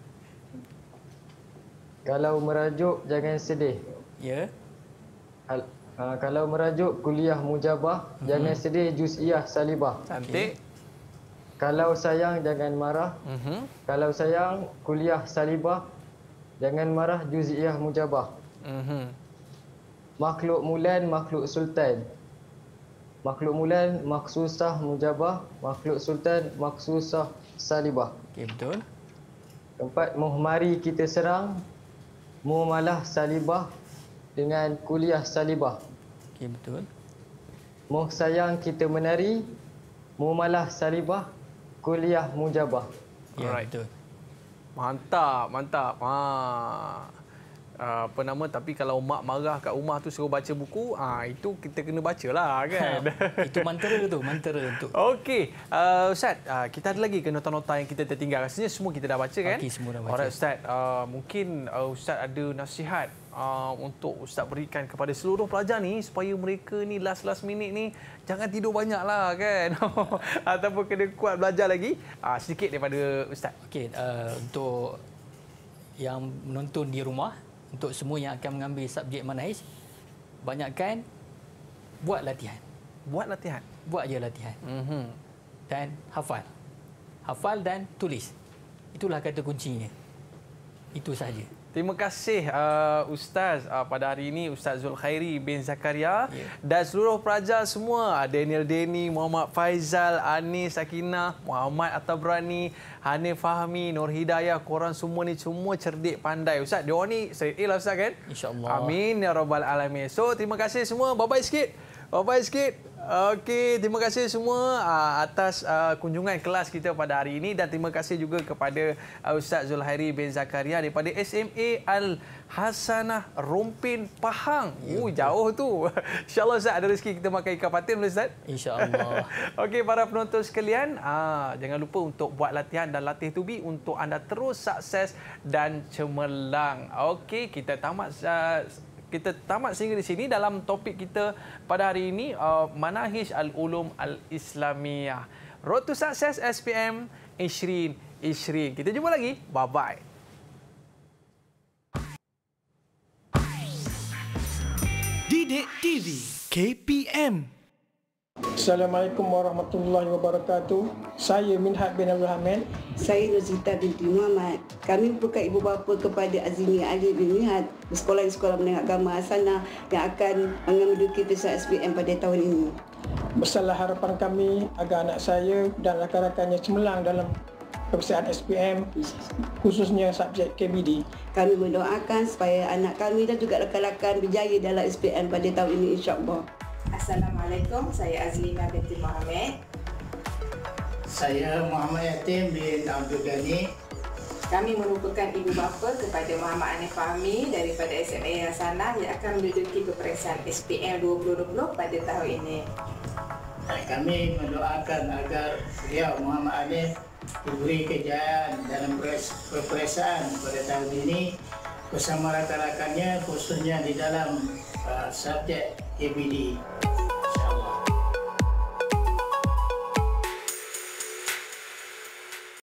Kalau merajuk jangan sedih. Ya. Kalau merajuk kuliah mujabah, jangan sedih juz'iyah salibah. Cantik. Kalau sayang jangan marah. Kalau sayang kuliah salibah, jangan marah juz'iyah mujabah. Makhluk mulan, makhluk sultan. Makhluk mulan, maksusah mujabah. Makhluk sultan, maksusah salibah. Okey, betul. Keempat, muhmari kita serang, mumalah salibah dengan kuliah salibah. Okey, betul. Muh sayang kita menari, mumalah salibah, kuliah mujabah. Ya, betul. Mantap. Tapi kalau mak marah kat rumah tu suruh baca buku, itu kita kena bacalah kan. Itu mantra tu, mantra untuk. Okey, Ustaz, kita ada lagi ke nota-nota yang kita tertinggal? Rasanya semua kita dah baca kan? Okey, semua dah baca. Alright Ustaz, mungkin Ustaz ada nasihat untuk Ustaz berikan kepada seluruh pelajar ni supaya mereka ni last minute ni jangan tidur banyaklah kan. Ataupun kena kuat belajar lagi. Sedikit daripada Ustaz. Okey, untuk yang menonton di rumah, untuk semua yang akan mengambil subjek manhaj, banyakkan buat latihan. Buat je latihan. Dan hafal dan tulis. Itulah kata kuncinya. Itu sahaja. Terima kasih Ustaz pada hari ini, Ustaz Zulkhairi bin Zakaria dan seluruh pelajar semua, Daniel Denny, Muhammad Faizal, Anis, Sakinah, Muhammad Atabrani, Hanif Fahmi, Nur Hidayah, korang semua ni semua cerdik pandai. Ustaz, diorang ni straight A lah Ustaz kan? InsyaAllah. Amin ya rabbal alamin. So, terima kasih semua. Bye-bye sikit. Okey, terima kasih semua atas kunjungan kelas kita pada hari ini dan terima kasih juga kepada Ustaz Zulkhairi bin Zakaria daripada SMA Al-Hasanah Rompin Pahang. Jauh tu. InsyaAllah Ustaz ada rezeki kita makan ikan patin boleh Ustaz? InsyaAllah. Okey, para penonton sekalian, jangan lupa untuk buat latihan dan latih tubi untuk anda terus sukses dan cemerlang. Okey, kita tamat sehingga di sini dalam topik kita pada hari ini, Manahij Al-Ulum Al-Islamiyah. Road to Success SPM 2020. Kita jumpa lagi. Bye-bye. Didik TV KPM. Assalamualaikum warahmatullahi wabarakatuh. Saya Minhad bin Abdul Hamid. Saya Rozita binti Muhammad. Kami merupakan ibu bapa kepada Azimi Ali bin Minhad, bersekolah di Sekolah Menengah Agama Hasanah yang akan menduduki peringkat SPM pada tahun ini. Besarlah harapan kami agar anak saya dan rakan-rakannya cemerlang dalam peperiksaan SPM, khususnya subjek KBD. Kami mendoakan supaya anak kami dan juga rakan-rakan berjaya dalam SPM pada tahun ini insya-Allah. Assalamualaikum, saya Azlina binti Muhammad. Saya Muhammad Yatim bin Abdul Ghani. Kami merupakan ibu bapa kepada Muhammad Hanif Fahmi daripada SMA Hasanah yang akan menduduki peperiksaan SPM 2020 pada tahun ini. Kami mendoakan agar beliau Muhammad Hanif diberi kejayaan dalam peperiksaan pada tahun ini bersama rakan-rakannya, khususnya di dalam subjek KBD.